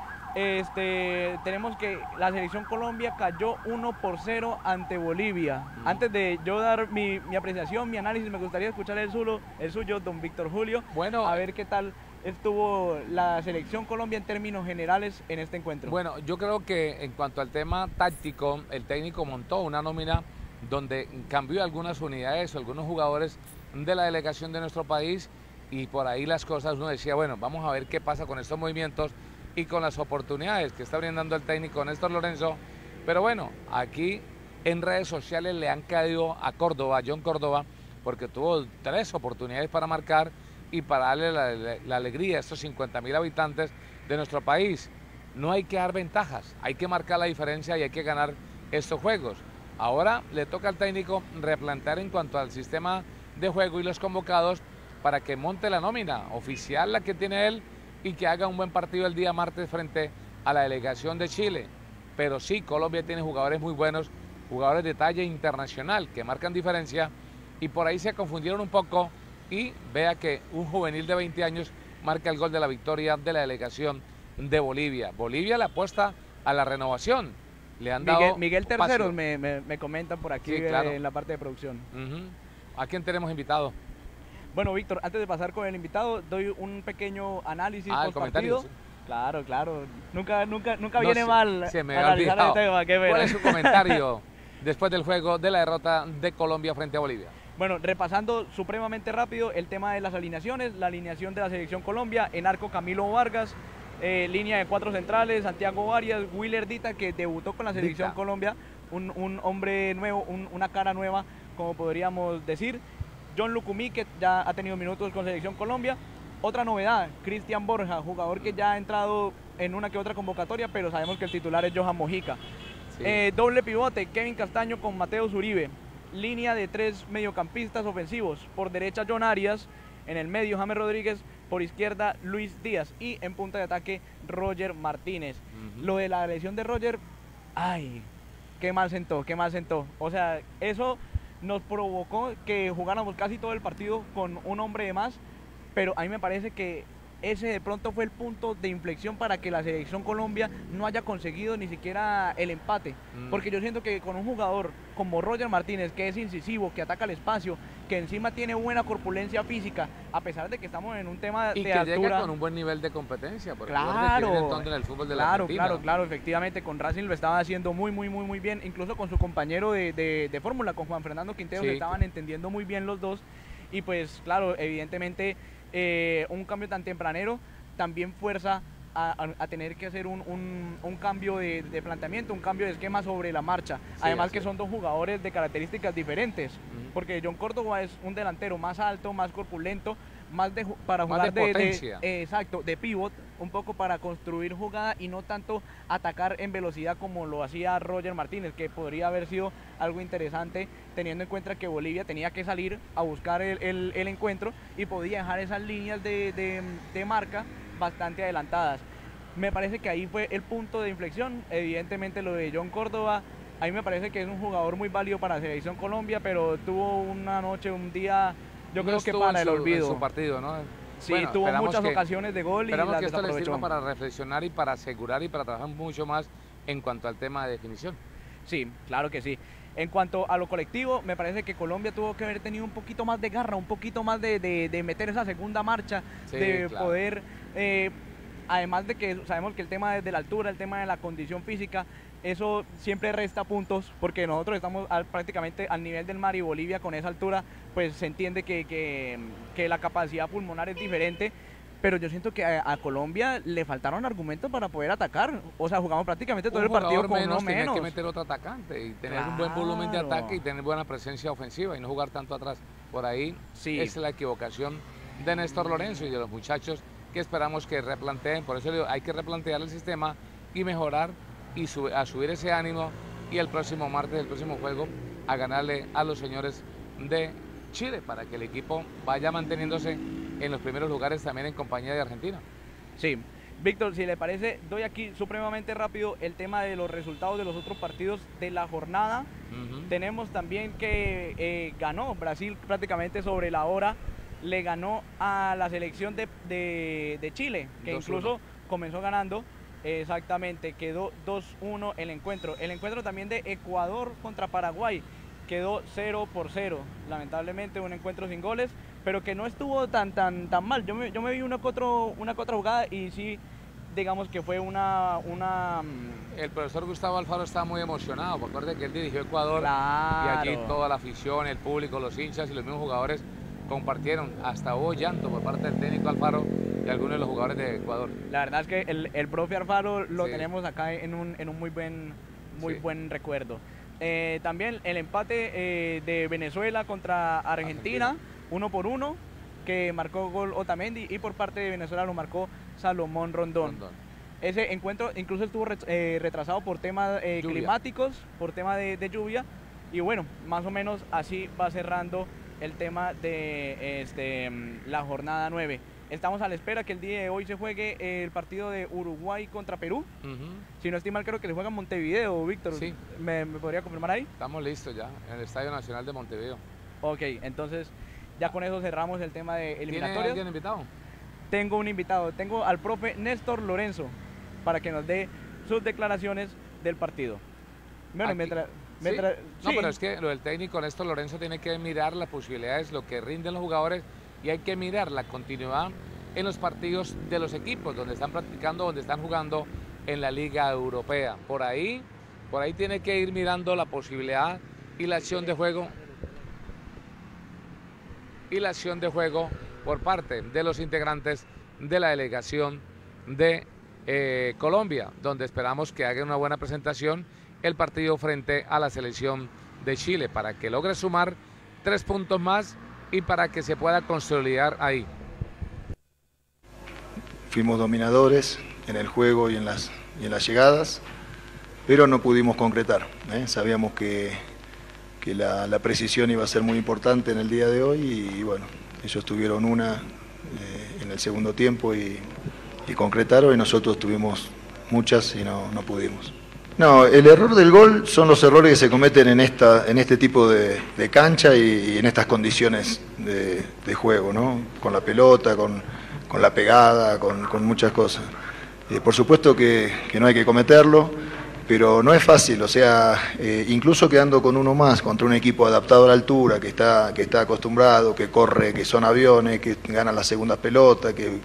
este, tenemos que la Selección Colombia cayó uno por cero ante Bolivia. Mm. Antes de yo dar mi, mi apreciación, mi análisis, me gustaría escuchar el suyo, el suyo, don Víctor Julio, bueno, a ver qué tal estuvo la Selección Colombia en términos generales en este encuentro. Bueno, yo creo que en cuanto al tema táctico, el técnico montó una nómina donde cambió algunas unidades o algunos jugadores de la delegación de nuestro país, y por ahí las cosas uno decía, bueno, vamos a ver qué pasa con estos movimientos y con las oportunidades que está brindando el técnico Néstor Lorenzo. Pero bueno, aquí en redes sociales le han caído a Córdoba, a John Córdoba, porque tuvo tres oportunidades para marcar y para darle la, la, la alegría a estos cincuenta mil habitantes de nuestro país. No hay que dar ventajas, hay que marcar la diferencia y hay que ganar estos juegos. Ahora le toca al técnico replantear en cuanto al sistema de juego y los convocados para que monte la nómina oficial, la que tiene él, y que haga un buen partido el día martes frente a la delegación de Chile. Pero sí, Colombia tiene jugadores muy buenos, jugadores de talla internacional que marcan diferencia, y por ahí se confundieron un poco, y vea que un juvenil de veinte años marca el gol de la victoria de la delegación de Bolivia. Bolivia le apuesta a la renovación. Le han Miguel, dado Miguel Terceros me, me, me comentan por aquí, sí, claro, en la parte de producción. Uh-huh. ¿A quién tenemos invitado? Bueno, Víctor, antes de pasar con el invitado, doy un pequeño análisis ah, post partido. Sí. Claro, claro. Nunca, nunca, nunca no viene sé, mal se me analizar el tema. Qué ¿Cuál es su comentario después del juego de la derrota de Colombia frente a Bolivia? Bueno, repasando supremamente rápido el tema de las alineaciones, la alineación de la selección Colombia: en arco Camilo Vargas, eh, línea de cuatro centrales, Santiago Arias, Willer Dita, que debutó con la selección Dita. Colombia, un, un hombre nuevo, un, una cara nueva, como podríamos decir. John Lucumí, que ya ha tenido minutos con selección Colombia. Otra novedad, Cristian Borja, jugador que ya ha entrado en una que otra convocatoria, pero sabemos que el titular es Johan Mojica. Sí. Eh, doble pivote, Kevin Castaño con Mateo Zuribe. Línea de tres mediocampistas ofensivos. Por derecha, John Arias. En el medio, James Rodríguez. Por izquierda, Luis Díaz. Y en punta de ataque, Roger Martínez. Uh-huh. Lo de la lesión de Roger, ay, qué mal sentó, qué mal sentó. O sea, eso nos provocó que jugáramos casi todo el partido con un hombre de más, pero a mí me parece que ese de pronto fue el punto de inflexión para que la selección Colombia no haya conseguido ni siquiera el empate, mm. porque yo siento que con un jugador como Roger Martínez, que es incisivo, que ataca el espacio, que encima tiene buena corpulencia física, a pesar de que estamos en un tema y de que altura, llega con un buen nivel de competencia, porque claro, en el fútbol de claro, la Argentina. claro, claro, efectivamente con Racing lo estaba haciendo muy, muy, muy, muy bien, incluso con su compañero de, de, de fórmula, con Juan Fernando Quintero, sí, se estaban entendiendo muy bien los dos, y pues claro, evidentemente eh, un cambio tan tempranero también fuerza a, a, a tener que hacer un, un, un cambio de, de planteamiento, un cambio de esquema sobre la marcha. Sí, además que son dos jugadores de características diferentes, uh-huh. porque John Córdoba es un delantero más alto, más corpulento, más de, para jugar más de, de potencia. De, eh, exacto, de pivot, un poco para construir jugada y no tanto atacar en velocidad como lo hacía Roger Martínez, que podría haber sido algo interesante teniendo en cuenta que Bolivia tenía que salir a buscar el, el, el encuentro y podía dejar esas líneas de, de, de marca bastante adelantadas. Me parece que ahí fue el punto de inflexión. Evidentemente lo de John Córdoba, a mí me parece que es un jugador muy válido para la selección Colombia, pero tuvo una noche, un día, yo no creo que para su, el olvido. En su partido, ¿no? Sí, bueno, tuvo muchas que, ocasiones de gol y esperamos las que esto le desaprovechó. sirva para reflexionar y para asegurar y para trabajar mucho más en cuanto al tema de definición. Sí, claro que sí. En cuanto a lo colectivo, me parece que Colombia tuvo que haber tenido un poquito más de garra, un poquito más de, de, de meter esa segunda marcha, sí, de claro. poder, eh, además de que sabemos que el tema de la altura, el tema de la condición física, eso siempre resta puntos, porque nosotros estamos al, prácticamente al nivel del mar y Bolivia con esa altura, pues se entiende que, que, que la capacidad pulmonar es diferente. Pero yo siento que a, a Colombia le faltaron argumentos para poder atacar. O sea, jugamos prácticamente todo un el partido con menos, uno menos. Tenía que meter otro atacante y tener claro. un buen volumen de ataque y tener buena presencia ofensiva y no jugar tanto atrás. Por ahí sí. es la equivocación de Néstor Lorenzo y de los muchachos que esperamos que replanteen. Por eso digo, hay que replantear el sistema y mejorar y sub, a subir ese ánimo y el próximo martes, el próximo juego, a ganarle a los señores de Chile para que el equipo vaya manteniéndose en los primeros lugares también en compañía de Argentina. Sí, Víctor, si le parece, doy aquí supremamente rápido el tema de los resultados de los otros partidos de la jornada. Uh-huh. Tenemos también que eh, ganó Brasil prácticamente sobre la hora, le ganó a la selección de, de, de Chile, que dos incluso uno. Comenzó ganando, exactamente, quedó dos uno el encuentro. El encuentro también de Ecuador contra Paraguay, quedó cero por cero, lamentablemente un encuentro sin goles, pero que no estuvo tan tan tan mal. Yo me, yo me vi una que, otro, una que otra jugada y sí digamos que fue una... una el profesor Gustavo Alfaro está muy emocionado, porque recuerde que él dirigió Ecuador claro. y allí toda la afición, el público, los hinchas y los mismos jugadores compartieron, hasta hubo llanto por parte del técnico Alfaro y algunos de los jugadores de Ecuador. La verdad es que el, el profe Alfaro lo sí. tenemos acá en un, en un muy buen, muy sí. buen recuerdo. Eh, también el empate eh, de Venezuela contra Argentina, Argentina, uno por uno, que marcó gol Otamendi y por parte de Venezuela lo marcó Salomón Rondón. Rondón. Ese encuentro incluso estuvo eh, retrasado por temas eh, climáticos, por tema de, de lluvia, y bueno, más o menos así va cerrando el tema de este, la jornada nueve. Estamos a la espera que el día de hoy se juegue el partido de Uruguay contra Perú. Uh-huh. Si no estoy mal, creo que se juega en Montevideo, Víctor. Sí. ¿Me, ¿Me podría confirmar ahí? Estamos listos ya, en el Estadio Nacional de Montevideo. Ok, entonces ya con eso cerramos el tema de eliminatorios. ¿Tiene alguien invitado? Tengo un invitado, tengo al profe Néstor Lorenzo, para que nos dé sus declaraciones del partido. Bueno, mientras... ¿Sí? Tra... No, sí. pero es que lo del técnico Néstor Lorenzo tiene que mirar las posibilidades, lo que rinden los jugadores, y hay que mirar la continuidad en los partidos de los equipos donde están practicando, donde están jugando en la Liga Europea. Por ahí, por ahí tiene que ir mirando la posibilidad y la acción de juego y la acción de juego por parte de los integrantes de la delegación de eh, Colombia, donde esperamos que hagan una buena presentación el partido frente a la selección de Chile, para que logre sumar tres puntos más y para que se pueda consolidar ahí. Fuimos dominadores en el juego y en las, y en las llegadas, pero no pudimos concretar, ¿eh? Sabíamos que, que la, la precisión iba a ser muy importante en el día de hoy y, y bueno, ellos tuvieron una eh, en el segundo tiempo y, y concretaron, y nosotros tuvimos muchas y no, no pudimos. No, el error del gol son los errores que se cometen en, esta, en este tipo de, de cancha y, y en estas condiciones de, de juego, ¿no? Con la pelota, con, con la pegada, con, con muchas cosas. Eh, por supuesto que, que no hay que cometerlo, pero no es fácil, o sea, eh, incluso quedando con uno más contra un equipo adaptado a la altura, que está, que está acostumbrado, que corre, que son aviones, que ganan las segundas pelotas, que,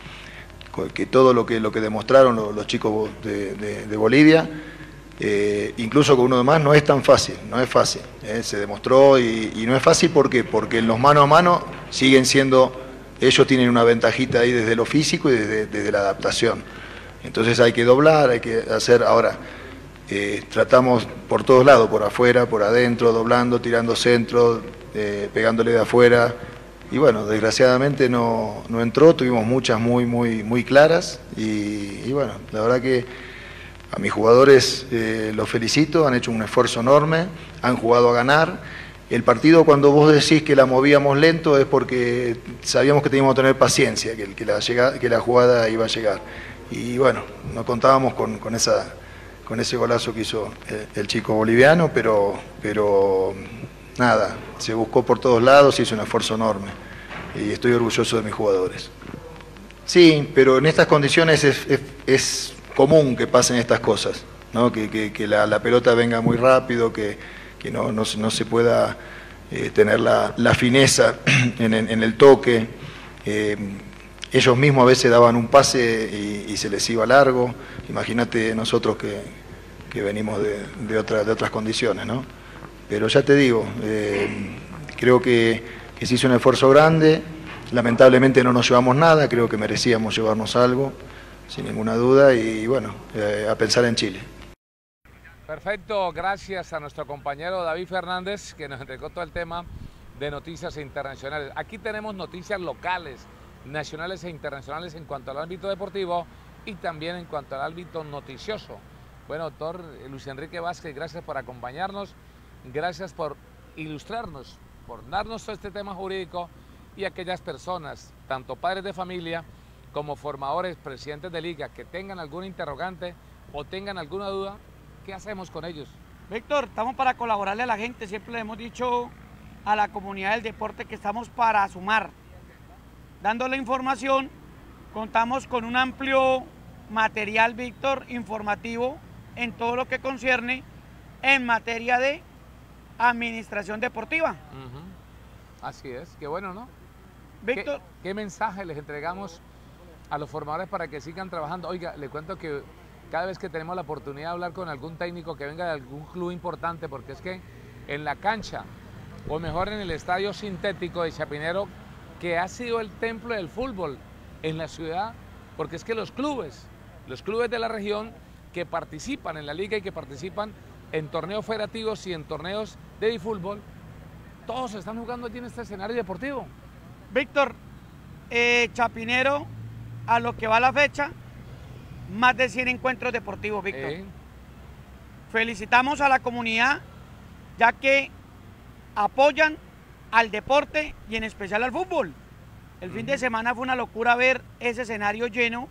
que todo lo que, lo que demostraron los, los chicos de, de, de Bolivia, Eh, incluso con uno de más no es tan fácil, no es fácil, eh, se demostró y, y no es fácil porque, porque en los mano a mano siguen siendo, ellos tienen una ventajita ahí desde lo físico y desde, desde la adaptación, entonces hay que doblar, hay que hacer, ahora eh, tratamos por todos lados, por afuera, por adentro, doblando, tirando centro, eh, pegándole de afuera, y bueno, desgraciadamente no, no entró, tuvimos muchas muy, muy, muy claras y, y bueno, la verdad que a mis jugadores eh, los felicito, han hecho un esfuerzo enorme, han jugado a ganar. El partido, cuando vos decís que la movíamos lento, es porque sabíamos que teníamos que tener paciencia, que, que, la, llegada, que la jugada iba a llegar. Y bueno, no contábamos con, con, esa, con ese golazo que hizo el, el chico boliviano, pero, pero nada, se buscó por todos lados, hizo un esfuerzo enorme. Y estoy orgulloso de mis jugadores. Sí, pero en estas condiciones es... es, es común que pasen estas cosas, ¿no? que, que, que la, la pelota venga muy rápido, que, que no, no, no se pueda eh, tener la, la fineza en, en, en el toque. Eh, ellos mismos a veces daban un pase y, y se les iba largo. Imagínate nosotros que, que venimos de, de, otra, de otras condiciones, ¿no? Pero ya te digo, eh, creo que, que se hizo un esfuerzo grande, lamentablemente no nos llevamos nada, creo que merecíamos llevarnos algo, sin ninguna duda, y bueno, eh, a pensar en Chile. Perfecto, gracias a nuestro compañero David Fernández, que nos entregó todo el tema de noticias internacionales. Aquí tenemos noticias locales, nacionales e internacionales en cuanto al ámbito deportivo y también en cuanto al ámbito noticioso. Bueno, doctor Luis Enrique Vázquez, gracias por acompañarnos, gracias por ilustrarnos, por darnos todo este tema jurídico, y aquellas personas, tanto padres de familia como formadores, presidentes de liga, que tengan alguna interrogante o tengan alguna duda, ¿qué hacemos con ellos? Víctor, estamos para colaborarle a la gente, siempre le hemos dicho a la comunidad del deporte que estamos para sumar. Dándole información, contamos con un amplio material, Víctor, informativo en todo lo que concierne en materia de administración deportiva. Uh-huh. Así es, qué bueno, ¿no? Víctor. ¿Qué, qué mensaje les entregamos a los formadores para que sigan trabajando. Oiga, le cuento que cada vez que tenemos la oportunidad de hablar con algún técnico que venga de algún club importante, porque es que en la cancha, o mejor en el estadio sintético de Chapinero, que ha sido el templo del fútbol en la ciudad, porque es que los clubes, los clubes de la región que participan en la liga y que participan en torneos federativos y en torneos de fútbol, todos están jugando allí en este escenario deportivo. Víctor, eh, Chapinero, a lo que va la fecha, más de cien encuentros deportivos, Víctor. Eh. Felicitamos a la comunidad, ya que apoyan al deporte y en especial al fútbol. El fin de semana fue una locura ver ese escenario lleno,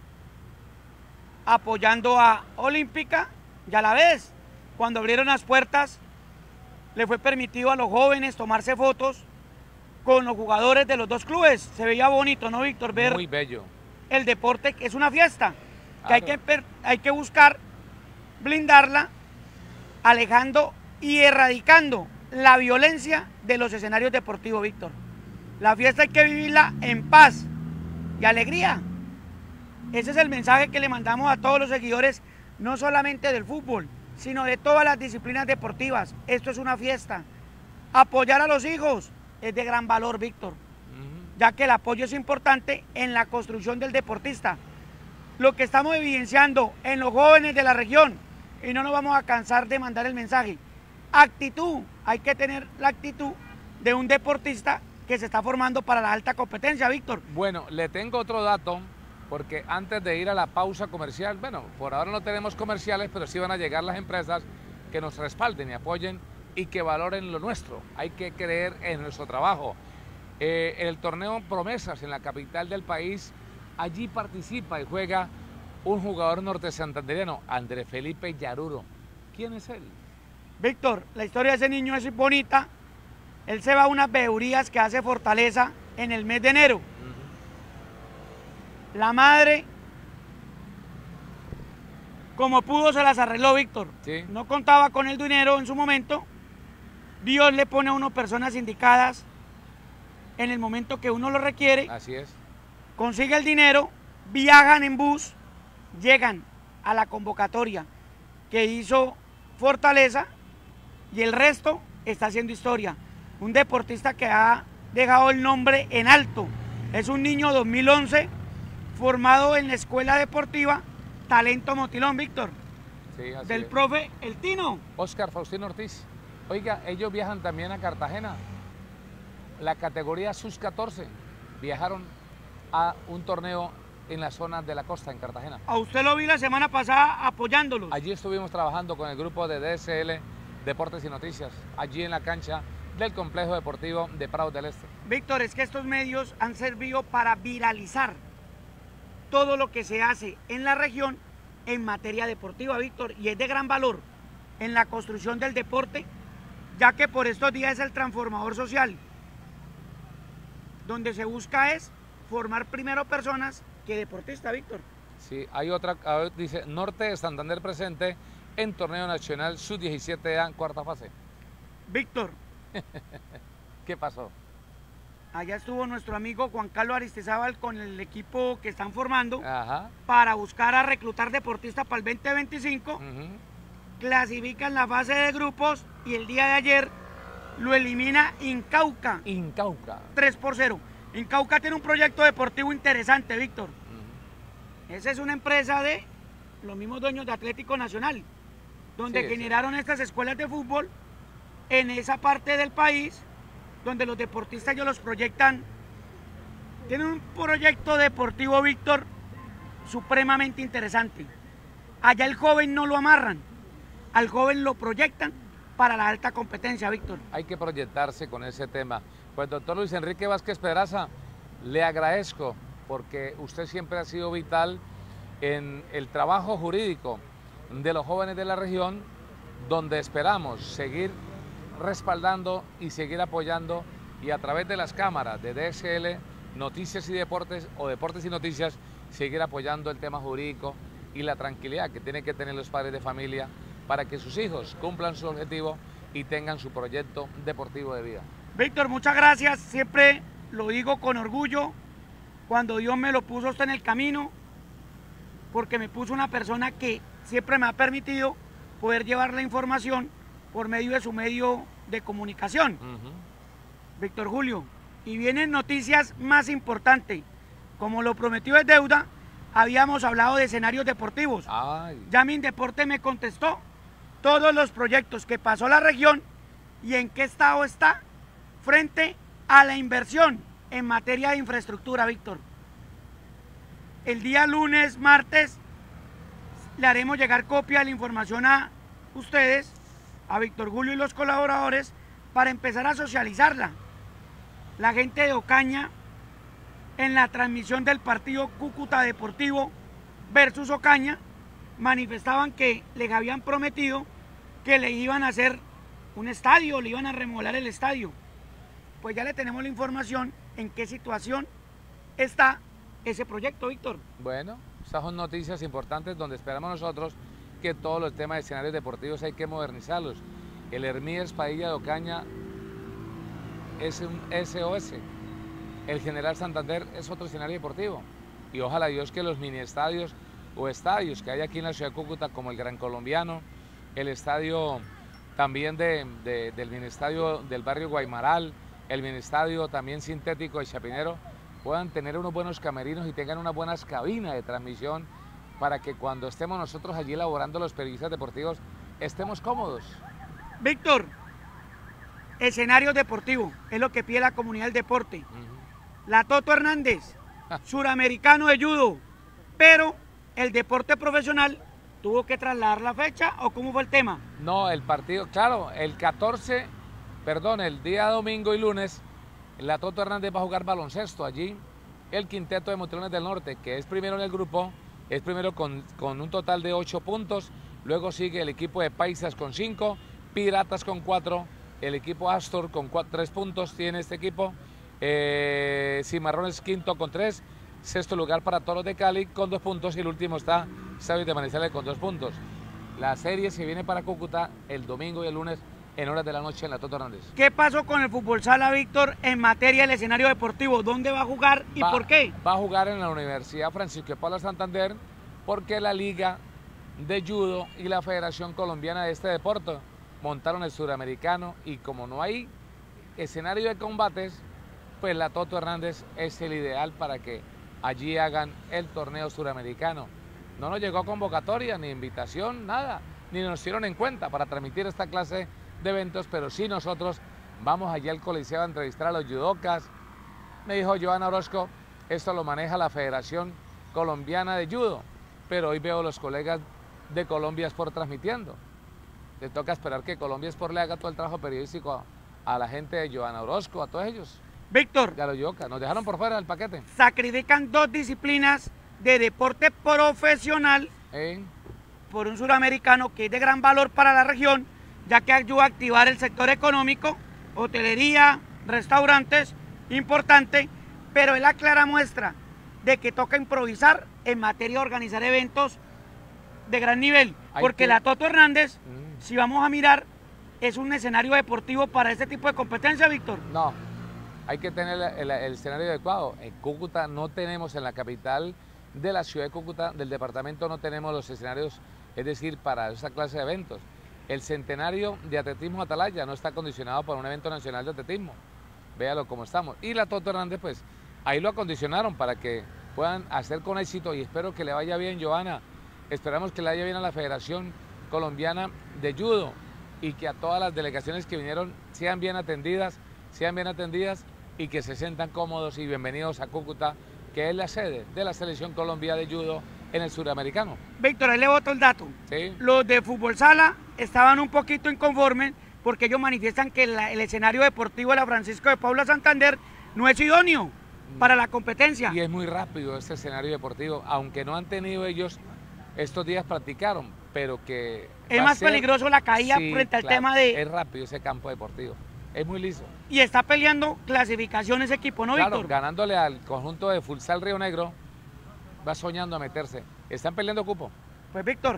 apoyando a Olímpica, y a la vez, cuando abrieron las puertas, le fue permitido a los jóvenes tomarse fotos con los jugadores de los dos clubes. Se veía bonito, ¿no, Víctor? Ver muy bello. El deporte, que es una fiesta, claro, que hay que, hay que buscar blindarla, alejando y erradicando la violencia de los escenarios deportivos, Víctor. La fiesta hay que vivirla en paz y alegría. Ese es el mensaje que le mandamos a todos los seguidores, no solamente del fútbol, sino de todas las disciplinas deportivas. Esto es una fiesta. Apoyar a los hijos es de gran valor, Víctor, uh-huh. ya que el apoyo es importante en la construcción del deportista. Lo que estamos evidenciando en los jóvenes de la región, y no nos vamos a cansar de mandar el mensaje, actitud, hay que tener la actitud de un deportista que se está formando para la alta competencia, Víctor. Bueno, le tengo otro dato, porque antes de ir a la pausa comercial, bueno, por ahora no tenemos comerciales, pero sí van a llegar las empresas que nos respalden y apoyen y que valoren lo nuestro. Hay que creer en nuestro trabajo. Eh, el torneo Promesas en la capital del país, allí participa y juega un jugador norte santandereano, Andrés Felipe Yaruro. ¿Quién es él? Víctor, la historia de ese niño es bonita. Él se va a unas veedurías que hace Fortaleza en el mes de enero. Uh-huh. La madre, como pudo, se las arregló, Víctor. Sí. No contaba con el dinero en su momento. Dios le pone a uno personas indicadas en el momento que uno lo requiere. Así es. Consigue el dinero, viajan en bus, llegan a la convocatoria que hizo Fortaleza y el resto está haciendo historia. Un deportista que ha dejado el nombre en alto. Es un niño dos mil once formado en la escuela deportiva Talento Motilón, Víctor. Sí, así del es. Profe El Tino. Óscar Faustino Ortiz. Oiga, ellos viajan también a Cartagena. La categoría sus catorce viajaron a un torneo en la zona de la costa, en Cartagena. A usted lo vi la semana pasada apoyándolos. Allí estuvimos trabajando con el grupo de D S L Deportes y Noticias, allí en la cancha del Complejo Deportivo de Prados del Este. Víctor, es que estos medios han servido para viralizar todo lo que se hace en la región en materia deportiva, Víctor, y es de gran valor en la construcción del deporte, ya que por estos días es el transformador social, donde se busca es formar primero personas que deportistas, Víctor. Sí, hay otra, dice, Norte de Santander presente en Torneo Nacional sub diecisiete A en cuarta fase. Víctor. ¿Qué pasó? Allá estuvo nuestro amigo Juan Carlos Aristizábal con el equipo que están formando. Ajá. Para buscar a reclutar deportistas para el veinte veinticinco. Uh-huh. Clasifican la fase de grupos y el día de ayer lo elimina Incauca. Incauca. tres por cero. Incauca tiene un proyecto deportivo interesante, Víctor. Uh-huh. Esa es una empresa de los mismos dueños de Atlético Nacional, donde sí, generaron sí. estas escuelas de fútbol en esa parte del país, donde los deportistas ellos los proyectan. Tienen un proyecto deportivo, Víctor, supremamente interesante. Allá el joven no lo amarran, al joven lo proyectan para la alta competencia, Víctor. Hay que proyectarse con ese tema. Pues doctor Luis Enrique Vázquez Pedraza, le agradezco porque usted siempre ha sido vital en el trabajo jurídico de los jóvenes de la región, donde esperamos seguir respaldando y seguir apoyando, y a través de las cámaras de D S L Noticias y Deportes o Deportes y Noticias seguir apoyando el tema jurídico y la tranquilidad que tienen que tener los padres de familia para que sus hijos cumplan su objetivo y tengan su proyecto deportivo de vida. Víctor, muchas gracias, siempre lo digo con orgullo, cuando Dios me lo puso a usted en el camino, porque me puso una persona que siempre me ha permitido poder llevar la información por medio de su medio de comunicación. Uh-huh. Víctor Julio, y vienen noticias más importantes. Como lo prometió es deuda, habíamos hablado de escenarios deportivos. Ay. Ya Mindeporte me contestó todos los proyectos que pasó la región y en qué estado está frente a la inversión en materia de infraestructura, Víctor. El día lunes, martes, le haremos llegar copia de la información a ustedes, a Víctor Julio y los colaboradores, para empezar a socializarla. La gente de Ocaña, en la transmisión del partido Cúcuta Deportivo versus Ocaña, manifestaban que les habían prometido que le iban a hacer un estadio, le iban a remodelar el estadio. Pues ya le tenemos la información en qué situación está ese proyecto, Víctor. Bueno, esas son noticias importantes donde esperamos nosotros que todos los temas de escenarios deportivos hay que modernizarlos. El Hermídez Padilla de Ocaña es un S O S. El General Santander es otro escenario deportivo. Y ojalá Dios que los mini estadios o estadios que hay aquí en la ciudad de Cúcuta, como el Gran Colombiano, el estadio también de, de, del mini estadio del barrio Guaymaral, el mini estadio también sintético de Chapinero, puedan tener unos buenos camerinos y tengan unas buenas cabinas de transmisión para que cuando estemos nosotros allí elaborando los periodistas deportivos estemos cómodos. Víctor, escenario deportivo es lo que pide la comunidad del deporte. Uh-huh. La Toto Hernández, suramericano de judo, pero el deporte profesional tuvo que trasladar la fecha, ¿o cómo fue el tema? No, el partido, claro, el catorce, perdón, el día domingo y lunes, la Toto Hernández va a jugar baloncesto allí. El quinteto de Motilones del Norte, que es primero en el grupo, es primero con, con un total de ocho puntos. Luego sigue el equipo de Paisas con cinco, Piratas con cuatro, el equipo Astor con cuatro, tres puntos tiene este equipo. Eh, Cimarrones quinto con tres, sexto lugar para Toros de Cali con dos puntos y el último está Sabios de Manizales con dos puntos. La serie se viene para Cúcuta el domingo y el lunes en horas de la noche en la Toto Hernández. ¿Qué pasó con el fútbol sala, Víctor, en materia del escenario deportivo? ¿Dónde va a jugar y va, por qué? Va a jugar en la Universidad Francisco de Paula Santander porque la Liga de Judo y la Federación Colombiana de este deporte montaron el suramericano y como no hay escenario de combates, pues la Toto Hernández es el ideal para que allí hagan el torneo suramericano. No nos llegó convocatoria, ni invitación, nada, ni nos hicieron en cuenta para transmitir esta clase de eventos, pero sí nosotros vamos allí al Coliseo a entrevistar a los judocas. Me dijo Joana Orozco, esto lo maneja la Federación Colombiana de Judo, pero hoy veo los colegas de Colombia Sport transmitiendo. Le toca esperar que Colombia Sport le haga todo el trabajo periodístico a, a la gente de Joana Orozco, a todos ellos. Víctor, y a los judocas, nos dejaron por fuera del paquete. Sacrifican dos disciplinas de deporte profesional ¿Eh? por un suramericano que es de gran valor para la región, ya que ayuda a activar el sector económico, hotelería, restaurantes, importante, pero es la clara muestra de que toca improvisar en materia de organizar eventos de gran nivel, Hay porque que... la Toto Hernández, mm. si vamos a mirar, es un escenario deportivo para este tipo de competencia, Víctor. No, hay que tener el, el, el escenario adecuado. En Cúcuta no tenemos, en la capital de la ciudad de Cúcuta, del departamento, no tenemos los escenarios, es decir, para esa clase de eventos. El centenario de atletismo Atalaya no está condicionado para un evento nacional de atletismo. Véalo cómo estamos. Y la Toto Hernández, pues, ahí lo acondicionaron para que puedan hacer con éxito y espero que le vaya bien, Joana. Esperamos que le vaya bien a la Federación Colombiana de Judo y que a todas las delegaciones que vinieron sean bien atendidas, sean bien atendidas y que se sientan cómodos y bienvenidos a Cúcuta, que es la sede de la Selección Colombia de Judo en el suramericano. Víctor, ahí le boto el dato. ¿Sí? Los de fútbol sala estaban un poquito inconformes porque ellos manifiestan que la, el escenario deportivo de la Francisco de Paula Santander no es idóneo para la competencia. Y es muy rápido este escenario deportivo, aunque no han tenido ellos, estos días practicaron, pero que... Es más ser... peligroso la caída sí, frente al claro, tema de... Es rápido ese campo deportivo, es muy liso. Y está peleando clasificación ese equipo, ¿no, claro, Víctor? Ganándole al conjunto de Futsal Río Negro, va soñando a meterse. Están peleando cupo. Pues Víctor,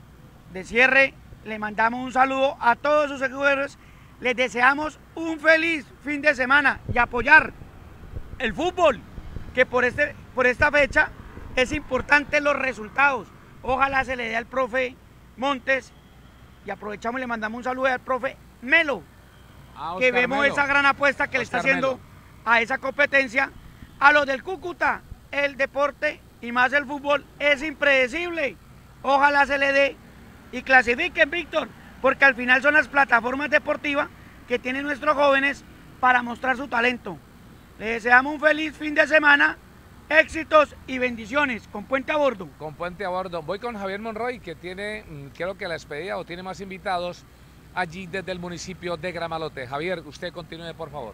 de cierre, le mandamos un saludo a todos sus seguidores. Les deseamos un feliz fin de semana y apoyar el fútbol que por, este, por esta fecha es importante los resultados. Ojalá se le dé al profe Montes, y aprovechamos y le mandamos un saludo al profe Melo, ah, que Oscar vemos Melo. esa gran apuesta que Oscar le está haciendo Melo. A esa competencia. A los del Cúcuta, el deporte y más el fútbol es impredecible. Ojalá se le dé y clasifiquen, Víctor, porque al final son las plataformas deportivas que tienen nuestros jóvenes para mostrar su talento. Les deseamos un feliz fin de semana, éxitos y bendiciones, con puente a bordo. Con puente a bordo. Voy con Javier Monroy, que tiene, creo que la despedida o tiene más invitados allí desde el municipio de Gramalote. Javier, usted continúe, por favor.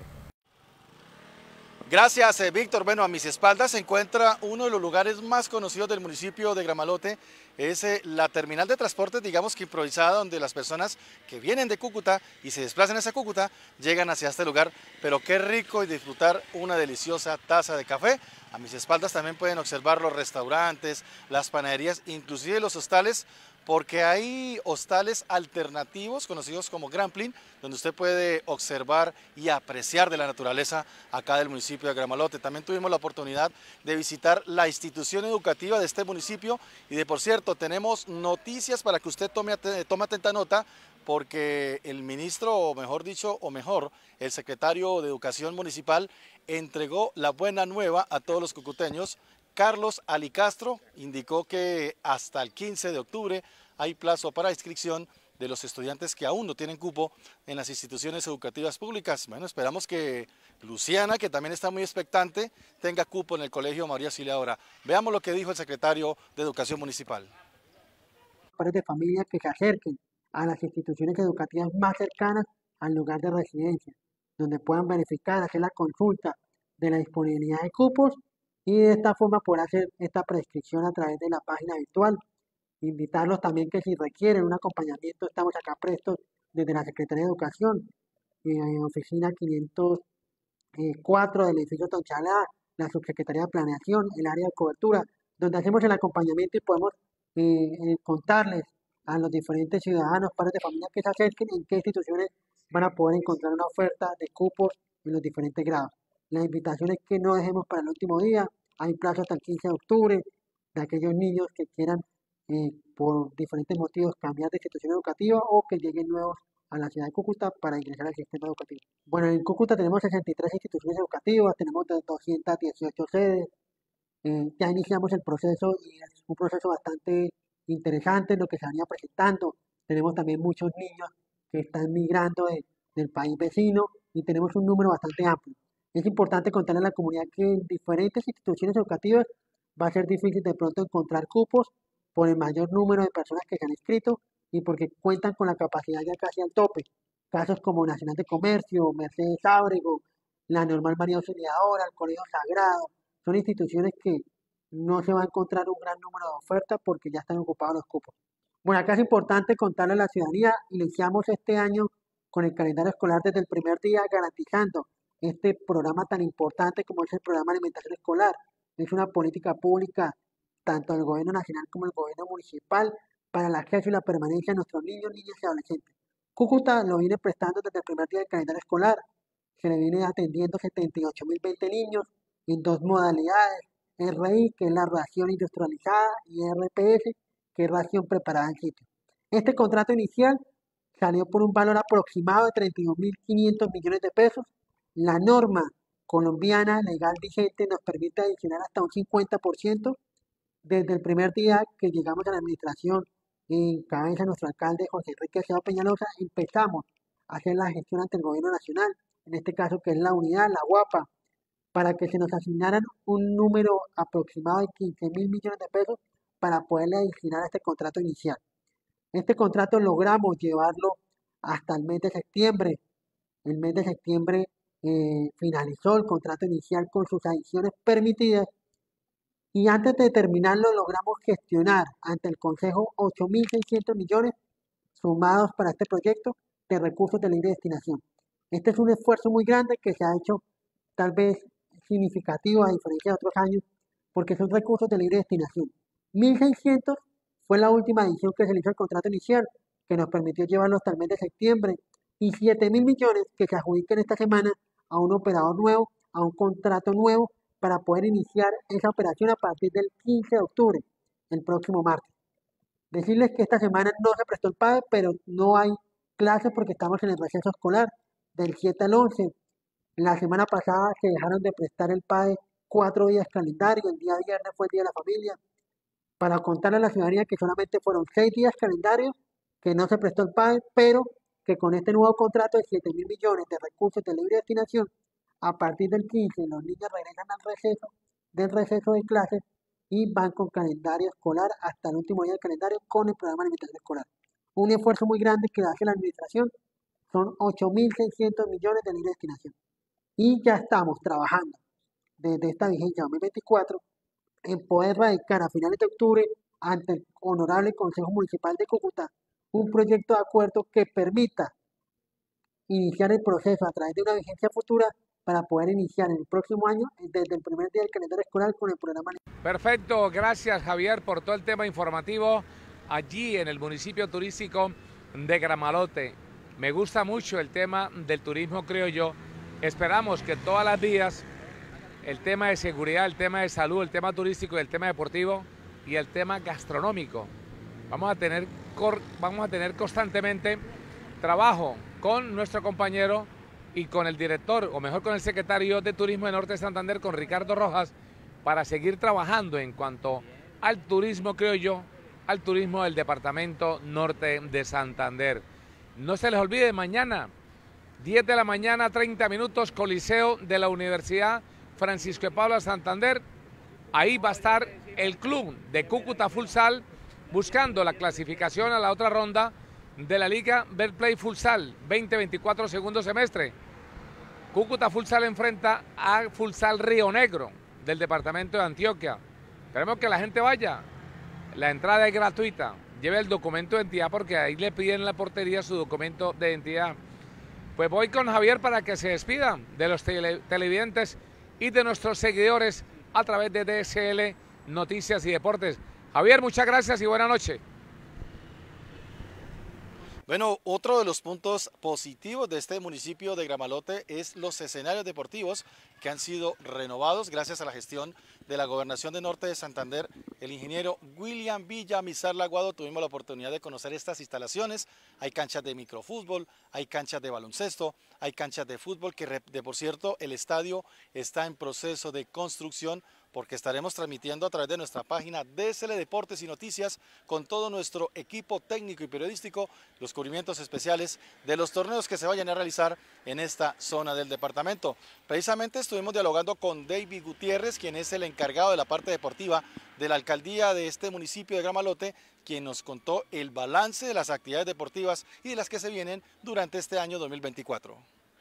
Gracias, eh, Víctor. Bueno, a mis espaldas se encuentra uno de los lugares más conocidos del municipio de Gramalote. Es eh, la terminal de transportes, digamos que improvisada, donde las personas que vienen de Cúcuta y se desplazan hacia Cúcuta llegan hacia este lugar. Pero qué rico y disfrutar una deliciosa taza de café. A mis espaldas también pueden observar los restaurantes, las panaderías, inclusive los hostales, porque hay hostales alternativos conocidos como Gramplin, donde usted puede observar y apreciar de la naturaleza acá del municipio de Gramalote. También tuvimos la oportunidad de visitar la institución educativa de este municipio y de por cierto tenemos noticias para que usted tome, tome atenta nota, porque el ministro, o mejor dicho, o mejor, el secretario de Educación Municipal entregó la buena nueva a todos los cucuteños. Carlos Alicastro indicó que hasta el quince de octubre hay plazo para inscripción de los estudiantes que aún no tienen cupo en las instituciones educativas públicas. Bueno, esperamos que Luciana, que también está muy expectante, tenga cupo en el Colegio María Auxiliadora. Veamos lo que dijo el secretario de Educación Municipal. Padres de familia que se acerquen a las instituciones educativas más cercanas al lugar de residencia, donde puedan verificar, hacer la consulta de la disponibilidad de cupos y de esta forma poder hacer esta prescripción a través de la página virtual. Invitarlos también que si requieren un acompañamiento, estamos acá prestos desde la Secretaría de Educación, en oficina quinientos cuatro del edificio Tonchalá, la Subsecretaría de Planeación, el área de cobertura, donde hacemos el acompañamiento y podemos eh, eh, contarles a los diferentes ciudadanos, padres de familia que se acerquen en qué instituciones van a poder encontrar una oferta de cupos en los diferentes grados. La invitación es que no dejemos para el último día, hay plazo hasta el quince de octubre, de aquellos niños que quieran eh, por diferentes motivos cambiar de institución educativa o que lleguen nuevos a la ciudad de Cúcuta para ingresar al sistema educativo. Bueno, en Cúcuta tenemos sesenta y tres instituciones educativas, tenemos doscientas dieciocho sedes, eh, ya iniciamos el proceso y es un proceso bastante interesante en lo que se venía presentando. Tenemos también muchos niños que están migrando de, del país vecino y tenemos un número bastante amplio. Es importante contarle a la comunidad que en diferentes instituciones educativas va a ser difícil de pronto encontrar cupos por el mayor número de personas que se han inscrito y porque cuentan con la capacidad ya casi al tope. Casos como Nacional de Comercio, Mercedes Ábrego, la Normal María Auxiliadora, el Colegio Sagrado, son instituciones que no se va a encontrar un gran número de ofertas porque ya están ocupados los cupos. Bueno, acá es importante contarle a la ciudadanía, iniciamos este año con el calendario escolar desde el primer día garantizando este programa tan importante como es el programa de alimentación escolar. Es una política pública tanto del gobierno nacional como del gobierno municipal para el acceso y la permanencia de nuestros niños, niñas y adolescentes. Cúcuta lo viene prestando desde el primer día del calendario escolar. Se le viene atendiendo setenta y ocho mil veinte niños en dos modalidades, R I, que es la ración industrializada, y R P S, que es ración preparada en sitio. Este contrato inicial salió por un valor aproximado de treinta y un mil quinientos millones de pesos. La norma colombiana legal vigente nos permite adicionar hasta un cincuenta por ciento. Desde el primer día que llegamos a la administración, en cabeza de nuestro alcalde José Enrique Acevedo Peñalosa, empezamos a hacer la gestión ante el gobierno nacional, en este caso que es la unidad, la UAPA, para que se nos asignaran un número aproximado de quince mil millones de pesos para poderle adicionar a este contrato inicial. Este contrato logramos llevarlo hasta el mes de septiembre. El mes de septiembre eh, finalizó el contrato inicial con sus adiciones permitidas y antes de terminarlo logramos gestionar ante el Consejo ocho mil seiscientos millones sumados para este proyecto de recursos de libre destinación. Este es un esfuerzo muy grande que se ha hecho tal vez significativo a diferencia de otros años porque son recursos de libre destinación. mil seiscientos fue la última edición que se le hizo el contrato inicial que nos permitió llevarlo hasta el mes de septiembre y siete mil millones que se adjudiquen esta semana a un operador nuevo, a un contrato nuevo para poder iniciar esa operación a partir del quince de octubre, el próximo martes. Decirles que esta semana no se prestó el P A E, pero no hay clases porque estamos en el receso escolar del siete al once. La semana pasada se dejaron de prestar el P A E cuatro días calendario, el día viernes fue el Día de la Familia, para contarle a la ciudadanía que solamente fueron seis días calendarios que no se prestó el P A E, pero que con este nuevo contrato de siete mil millones de recursos de libre destinación, a partir del quince los niños regresan al receso, del receso de clases y van con calendario escolar hasta el último día del calendario con el programa de alimentación escolar. Un esfuerzo muy grande que hace la administración, son ocho mil seiscientos millones de libre destinación. Y ya estamos trabajando desde esta vigencia dos mil veinticuatro en poder radicar a finales de octubre ante el Honorable Consejo Municipal de Cúcuta un proyecto de acuerdo que permita iniciar el proceso a través de una vigencia futura para poder iniciar en el próximo año desde el primer día del calendario escolar con el programa. Perfecto, gracias Javier por todo el tema informativo allí en el municipio turístico de Gramalote. Me gusta mucho el tema del turismo, creo yo. Esperamos que todas las días el tema de seguridad, el tema de salud, el tema turístico, el tema deportivo y el tema gastronómico. Vamos a tener, vamos a tener constantemente trabajo con nuestro compañero y con el director, o mejor con el secretario de Turismo de Norte de Santander, con Ricardo Rojas, para seguir trabajando en cuanto al turismo, creo yo, al turismo del departamento norte de Santander. No se les olvide, mañana, diez de la mañana, treinta minutos, Coliseo de la Universidad Francisco de Paula Santander. Ahí va a estar el club de Cúcuta Futsal buscando la clasificación a la otra ronda de la Liga Betplay Futsal veinte veinticuatro segundo semestre. Cúcuta Futsal enfrenta a Futsal Río Negro del departamento de Antioquia. Queremos que la gente vaya. La entrada es gratuita. Lleve el documento de identidad porque ahí le piden en la portería su documento de identidad. Pues voy con Javier para que se despida de los tele televidentes y de nuestros seguidores a través de D S L Noticias y Deportes. Javier, muchas gracias y buena noche. Bueno, otro de los puntos positivos de este municipio de Gramalote es los escenarios deportivos que han sido renovados gracias a la gestión de la Gobernación de Norte de Santander. El ingeniero William Villamizar Laguado, tuvimos la oportunidad de conocer estas instalaciones. Hay canchas de microfútbol, hay canchas de baloncesto, hay canchas de fútbol, que de por cierto el estadio está en proceso de construcción, porque estaremos transmitiendo a través de nuestra página D S L Deportes y Noticias con todo nuestro equipo técnico y periodístico los cubrimientos especiales de los torneos que se vayan a realizar en esta zona del departamento. Precisamente estuvimos dialogando con David Gutiérrez, quien es el encargado de la parte deportiva de la alcaldía de este municipio de Gramalote, quien nos contó el balance de las actividades deportivas y de las que se vienen durante este año dos mil veinticuatro.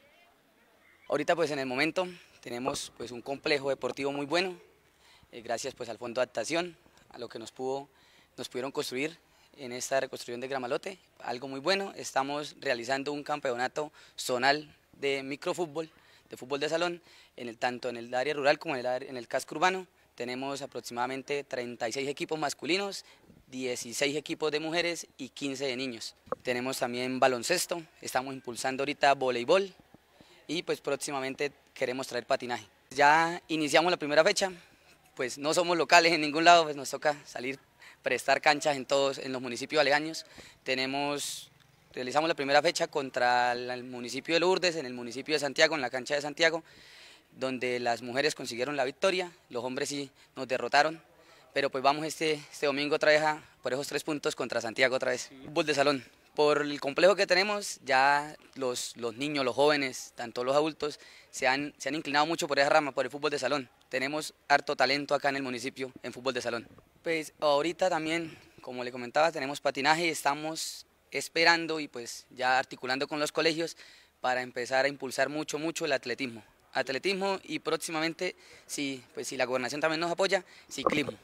Ahorita pues en el momento tenemos pues un complejo deportivo muy bueno. Gracias pues al Fondo de Adaptación, a lo que nos, pudo, nos pudieron construir en esta reconstrucción de Gramalote, algo muy bueno. Estamos realizando un campeonato zonal de microfútbol, de fútbol de salón, en el, tanto en el área rural como en el, en el casco urbano. Tenemos aproximadamente treinta y seis equipos masculinos, dieciséis equipos de mujeres y quince de niños. Tenemos también baloncesto, estamos impulsando ahorita voleibol y pues próximamente queremos traer patinaje. Ya iniciamos la primera fecha. Pues no somos locales en ningún lado, pues nos toca salir, prestar canchas en todos, en los municipios aledaños. Tenemos, realizamos la primera fecha contra el municipio de Lourdes, en el municipio de Santiago, en la cancha de Santiago, donde las mujeres consiguieron la victoria, los hombres sí nos derrotaron, pero pues vamos este, este domingo otra vez a, por esos tres puntos contra Santiago otra vez. Fútbol de salón. Por el complejo que tenemos, ya los, los niños, los jóvenes, tanto los adultos, se han, se han inclinado mucho por esa rama, por el fútbol de salón. Tenemos harto talento acá en el municipio en fútbol de salón. Pues ahorita también, como le comentaba, tenemos patinaje y estamos esperando y pues ya articulando con los colegios para empezar a impulsar mucho, mucho el atletismo. Atletismo y próximamente, si, pues, si la gobernación también nos apoya, ciclismo.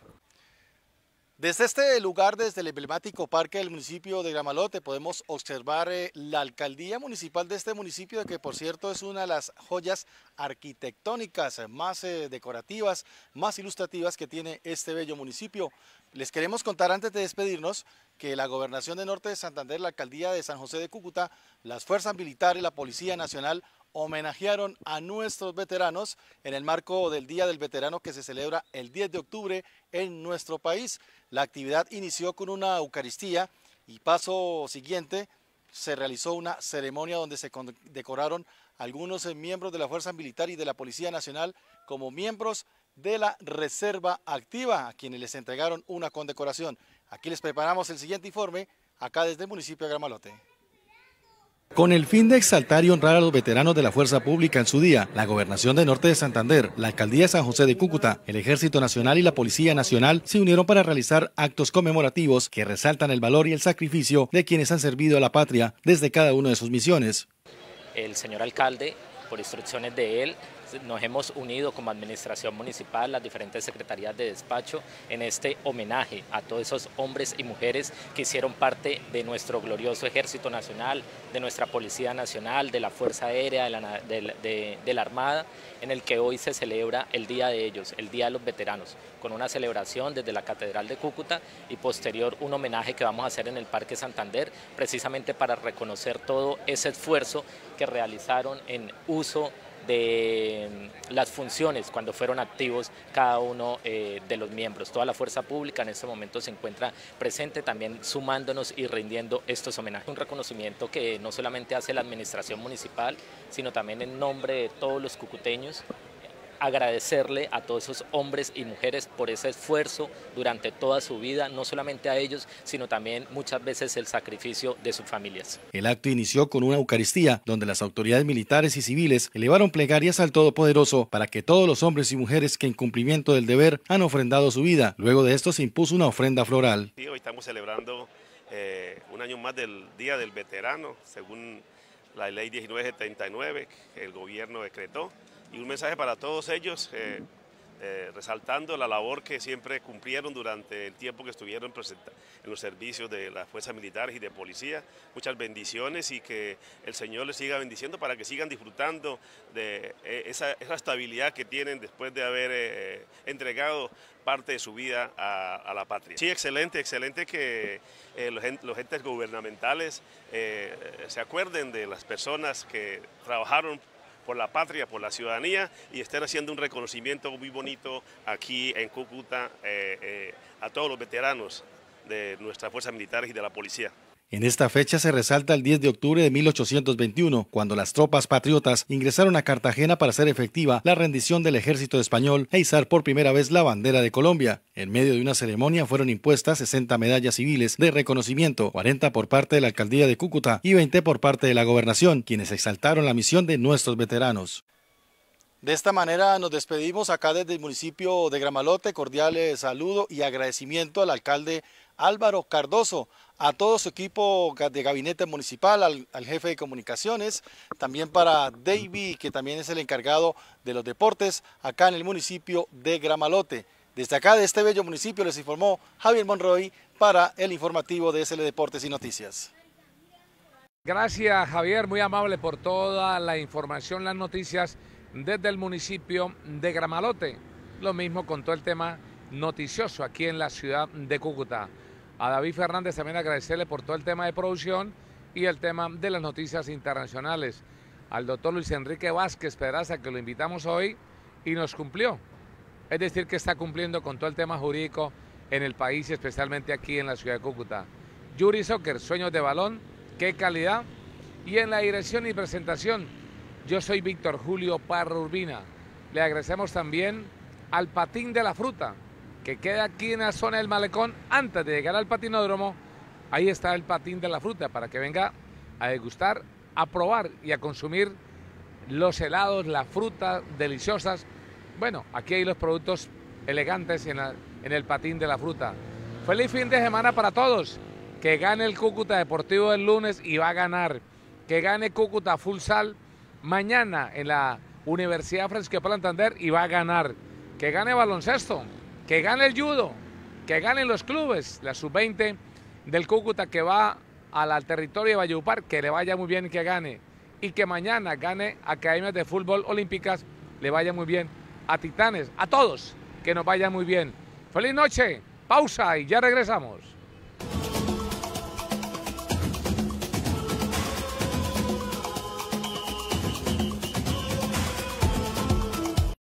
Desde este lugar, desde el emblemático parque del municipio de Gramalote, podemos observar eh, la alcaldía municipal de este municipio, que por cierto es una de las joyas arquitectónicas más eh, decorativas, más ilustrativas que tiene este bello municipio. Les queremos contar antes de despedirnos que la Gobernación de Norte de Santander, la alcaldía de San José de Cúcuta, las fuerzas militares, la Policía Nacional homenajearon a nuestros veteranos en el marco del Día del Veterano que se celebra el diez de octubre en nuestro país. La actividad inició con una Eucaristía y paso siguiente se realizó una ceremonia donde se decoraron algunos miembros de la Fuerza Militar y de la Policía Nacional como miembros de la Reserva Activa, a quienes les entregaron una condecoración. Aquí les preparamos el siguiente informe, acá desde el municipio de Gramalote. Con el fin de exaltar y honrar a los veteranos de la Fuerza Pública en su día, la Gobernación de Norte de Santander, la Alcaldía de San José de Cúcuta, el Ejército Nacional y la Policía Nacional se unieron para realizar actos conmemorativos que resaltan el valor y el sacrificio de quienes han servido a la patria desde cada una de sus misiones. El señor alcalde, por instrucciones de él, nos hemos unido como administración municipal, las diferentes secretarías de despacho, en este homenaje a todos esos hombres y mujeres que hicieron parte de nuestro glorioso Ejército Nacional, de nuestra Policía Nacional, de la Fuerza Aérea, de la, de, de, de la Armada, en el que hoy se celebra el Día de ellos, el Día de los Veteranos, con una celebración desde la Catedral de Cúcuta y posterior un homenaje que vamos a hacer en el Parque Santander, precisamente para reconocer todo ese esfuerzo que realizaron en uso de las funciones cuando fueron activos cada uno eh, de los miembros. Toda la fuerza pública en este momento se encuentra presente, también sumándonos y rindiendo estos homenajes. Un reconocimiento que no solamente hace la administración municipal, sino también en nombre de todos los cucuteños, agradecerle a todos esos hombres y mujeres por ese esfuerzo durante toda su vida, no solamente a ellos, sino también muchas veces el sacrificio de sus familias. El acto inició con una Eucaristía, donde las autoridades militares y civiles elevaron plegarias al Todopoderoso para que todos los hombres y mujeres que en cumplimiento del deber han ofrendado su vida. Luego de esto se impuso una ofrenda floral. Sí, hoy estamos celebrando eh, un año más del Día del Veterano, según la ley diecinueve setenta y nueve que el gobierno decretó. Y un mensaje para todos ellos, eh, eh, resaltando la labor que siempre cumplieron durante el tiempo que estuvieron en los servicios de las fuerzas militares y de policía. Muchas bendiciones y que el Señor les siga bendiciendo para que sigan disfrutando de eh, esa, esa estabilidad que tienen después de haber eh, entregado parte de su vida a, a la patria. Sí, excelente, excelente que eh, los, los entes gubernamentales eh, se acuerden de las personas que trabajaron por la patria, por la ciudadanía y estén haciendo un reconocimiento muy bonito aquí en Cúcuta eh, eh, a todos los veteranos de nuestras fuerzas militares y de la policía. En esta fecha se resalta el diez de octubre de mil ochocientos veintiuno, cuando las tropas patriotas ingresaron a Cartagena para hacer efectiva la rendición del ejército español e izar por primera vez la bandera de Colombia. En medio de una ceremonia fueron impuestas sesenta medallas civiles de reconocimiento, cuarenta por parte de la Alcaldía de Cúcuta y veinte por parte de la Gobernación, quienes exaltaron la misión de nuestros veteranos. De esta manera nos despedimos acá desde el municipio de Gramalote. Cordial saludo y agradecimiento al alcalde Álvaro Cardoso, a todo su equipo de gabinete municipal, al, al jefe de comunicaciones, también para David, que también es el encargado de los deportes acá en el municipio de Gramalote. Desde acá, de este bello municipio, les informó Javier Monroy para el informativo de D S L Deportes y Noticias. Gracias, Javier, muy amable por toda la información, las noticias desde el municipio de Gramalote. Lo mismo con todo el tema noticioso aquí en la ciudad de Cúcuta. A David Fernández también agradecerle por todo el tema de producción y el tema de las noticias internacionales. Al doctor Luis Enrique Vázquez Pedraza, que lo invitamos hoy y nos cumplió. Es decir, que está cumpliendo con todo el tema jurídico en el país y especialmente aquí en la ciudad de Cúcuta. Yuri Soccer, sueños de balón, qué calidad. Y en la dirección y presentación, yo soy Víctor Julio Parra Urbina. Le agradecemos también al Patín de la Fruta, que queda aquí en la zona del malecón antes de llegar al patinódromo. Ahí está el Patín de la Fruta para que venga a degustar, a probar y a consumir los helados, las frutas deliciosas. Bueno, aquí hay los productos elegantes en, la, en el Patín de la Fruta. Feliz fin de semana para todos. Que gane el Cúcuta Deportivo el lunes y va a ganar. Que gane Cúcuta Futsal mañana en la Universidad Francisco de Paula Santander y va a ganar. Que gane baloncesto. Que gane el judo, que ganen los clubes, la sub veinte del Cúcuta que va al territorio de Valledupar, que le vaya muy bien y que gane. Y que mañana gane academias de fútbol olímpicas, le vaya muy bien. A Titanes, a todos, que nos vaya muy bien. Feliz noche, pausa y ya regresamos.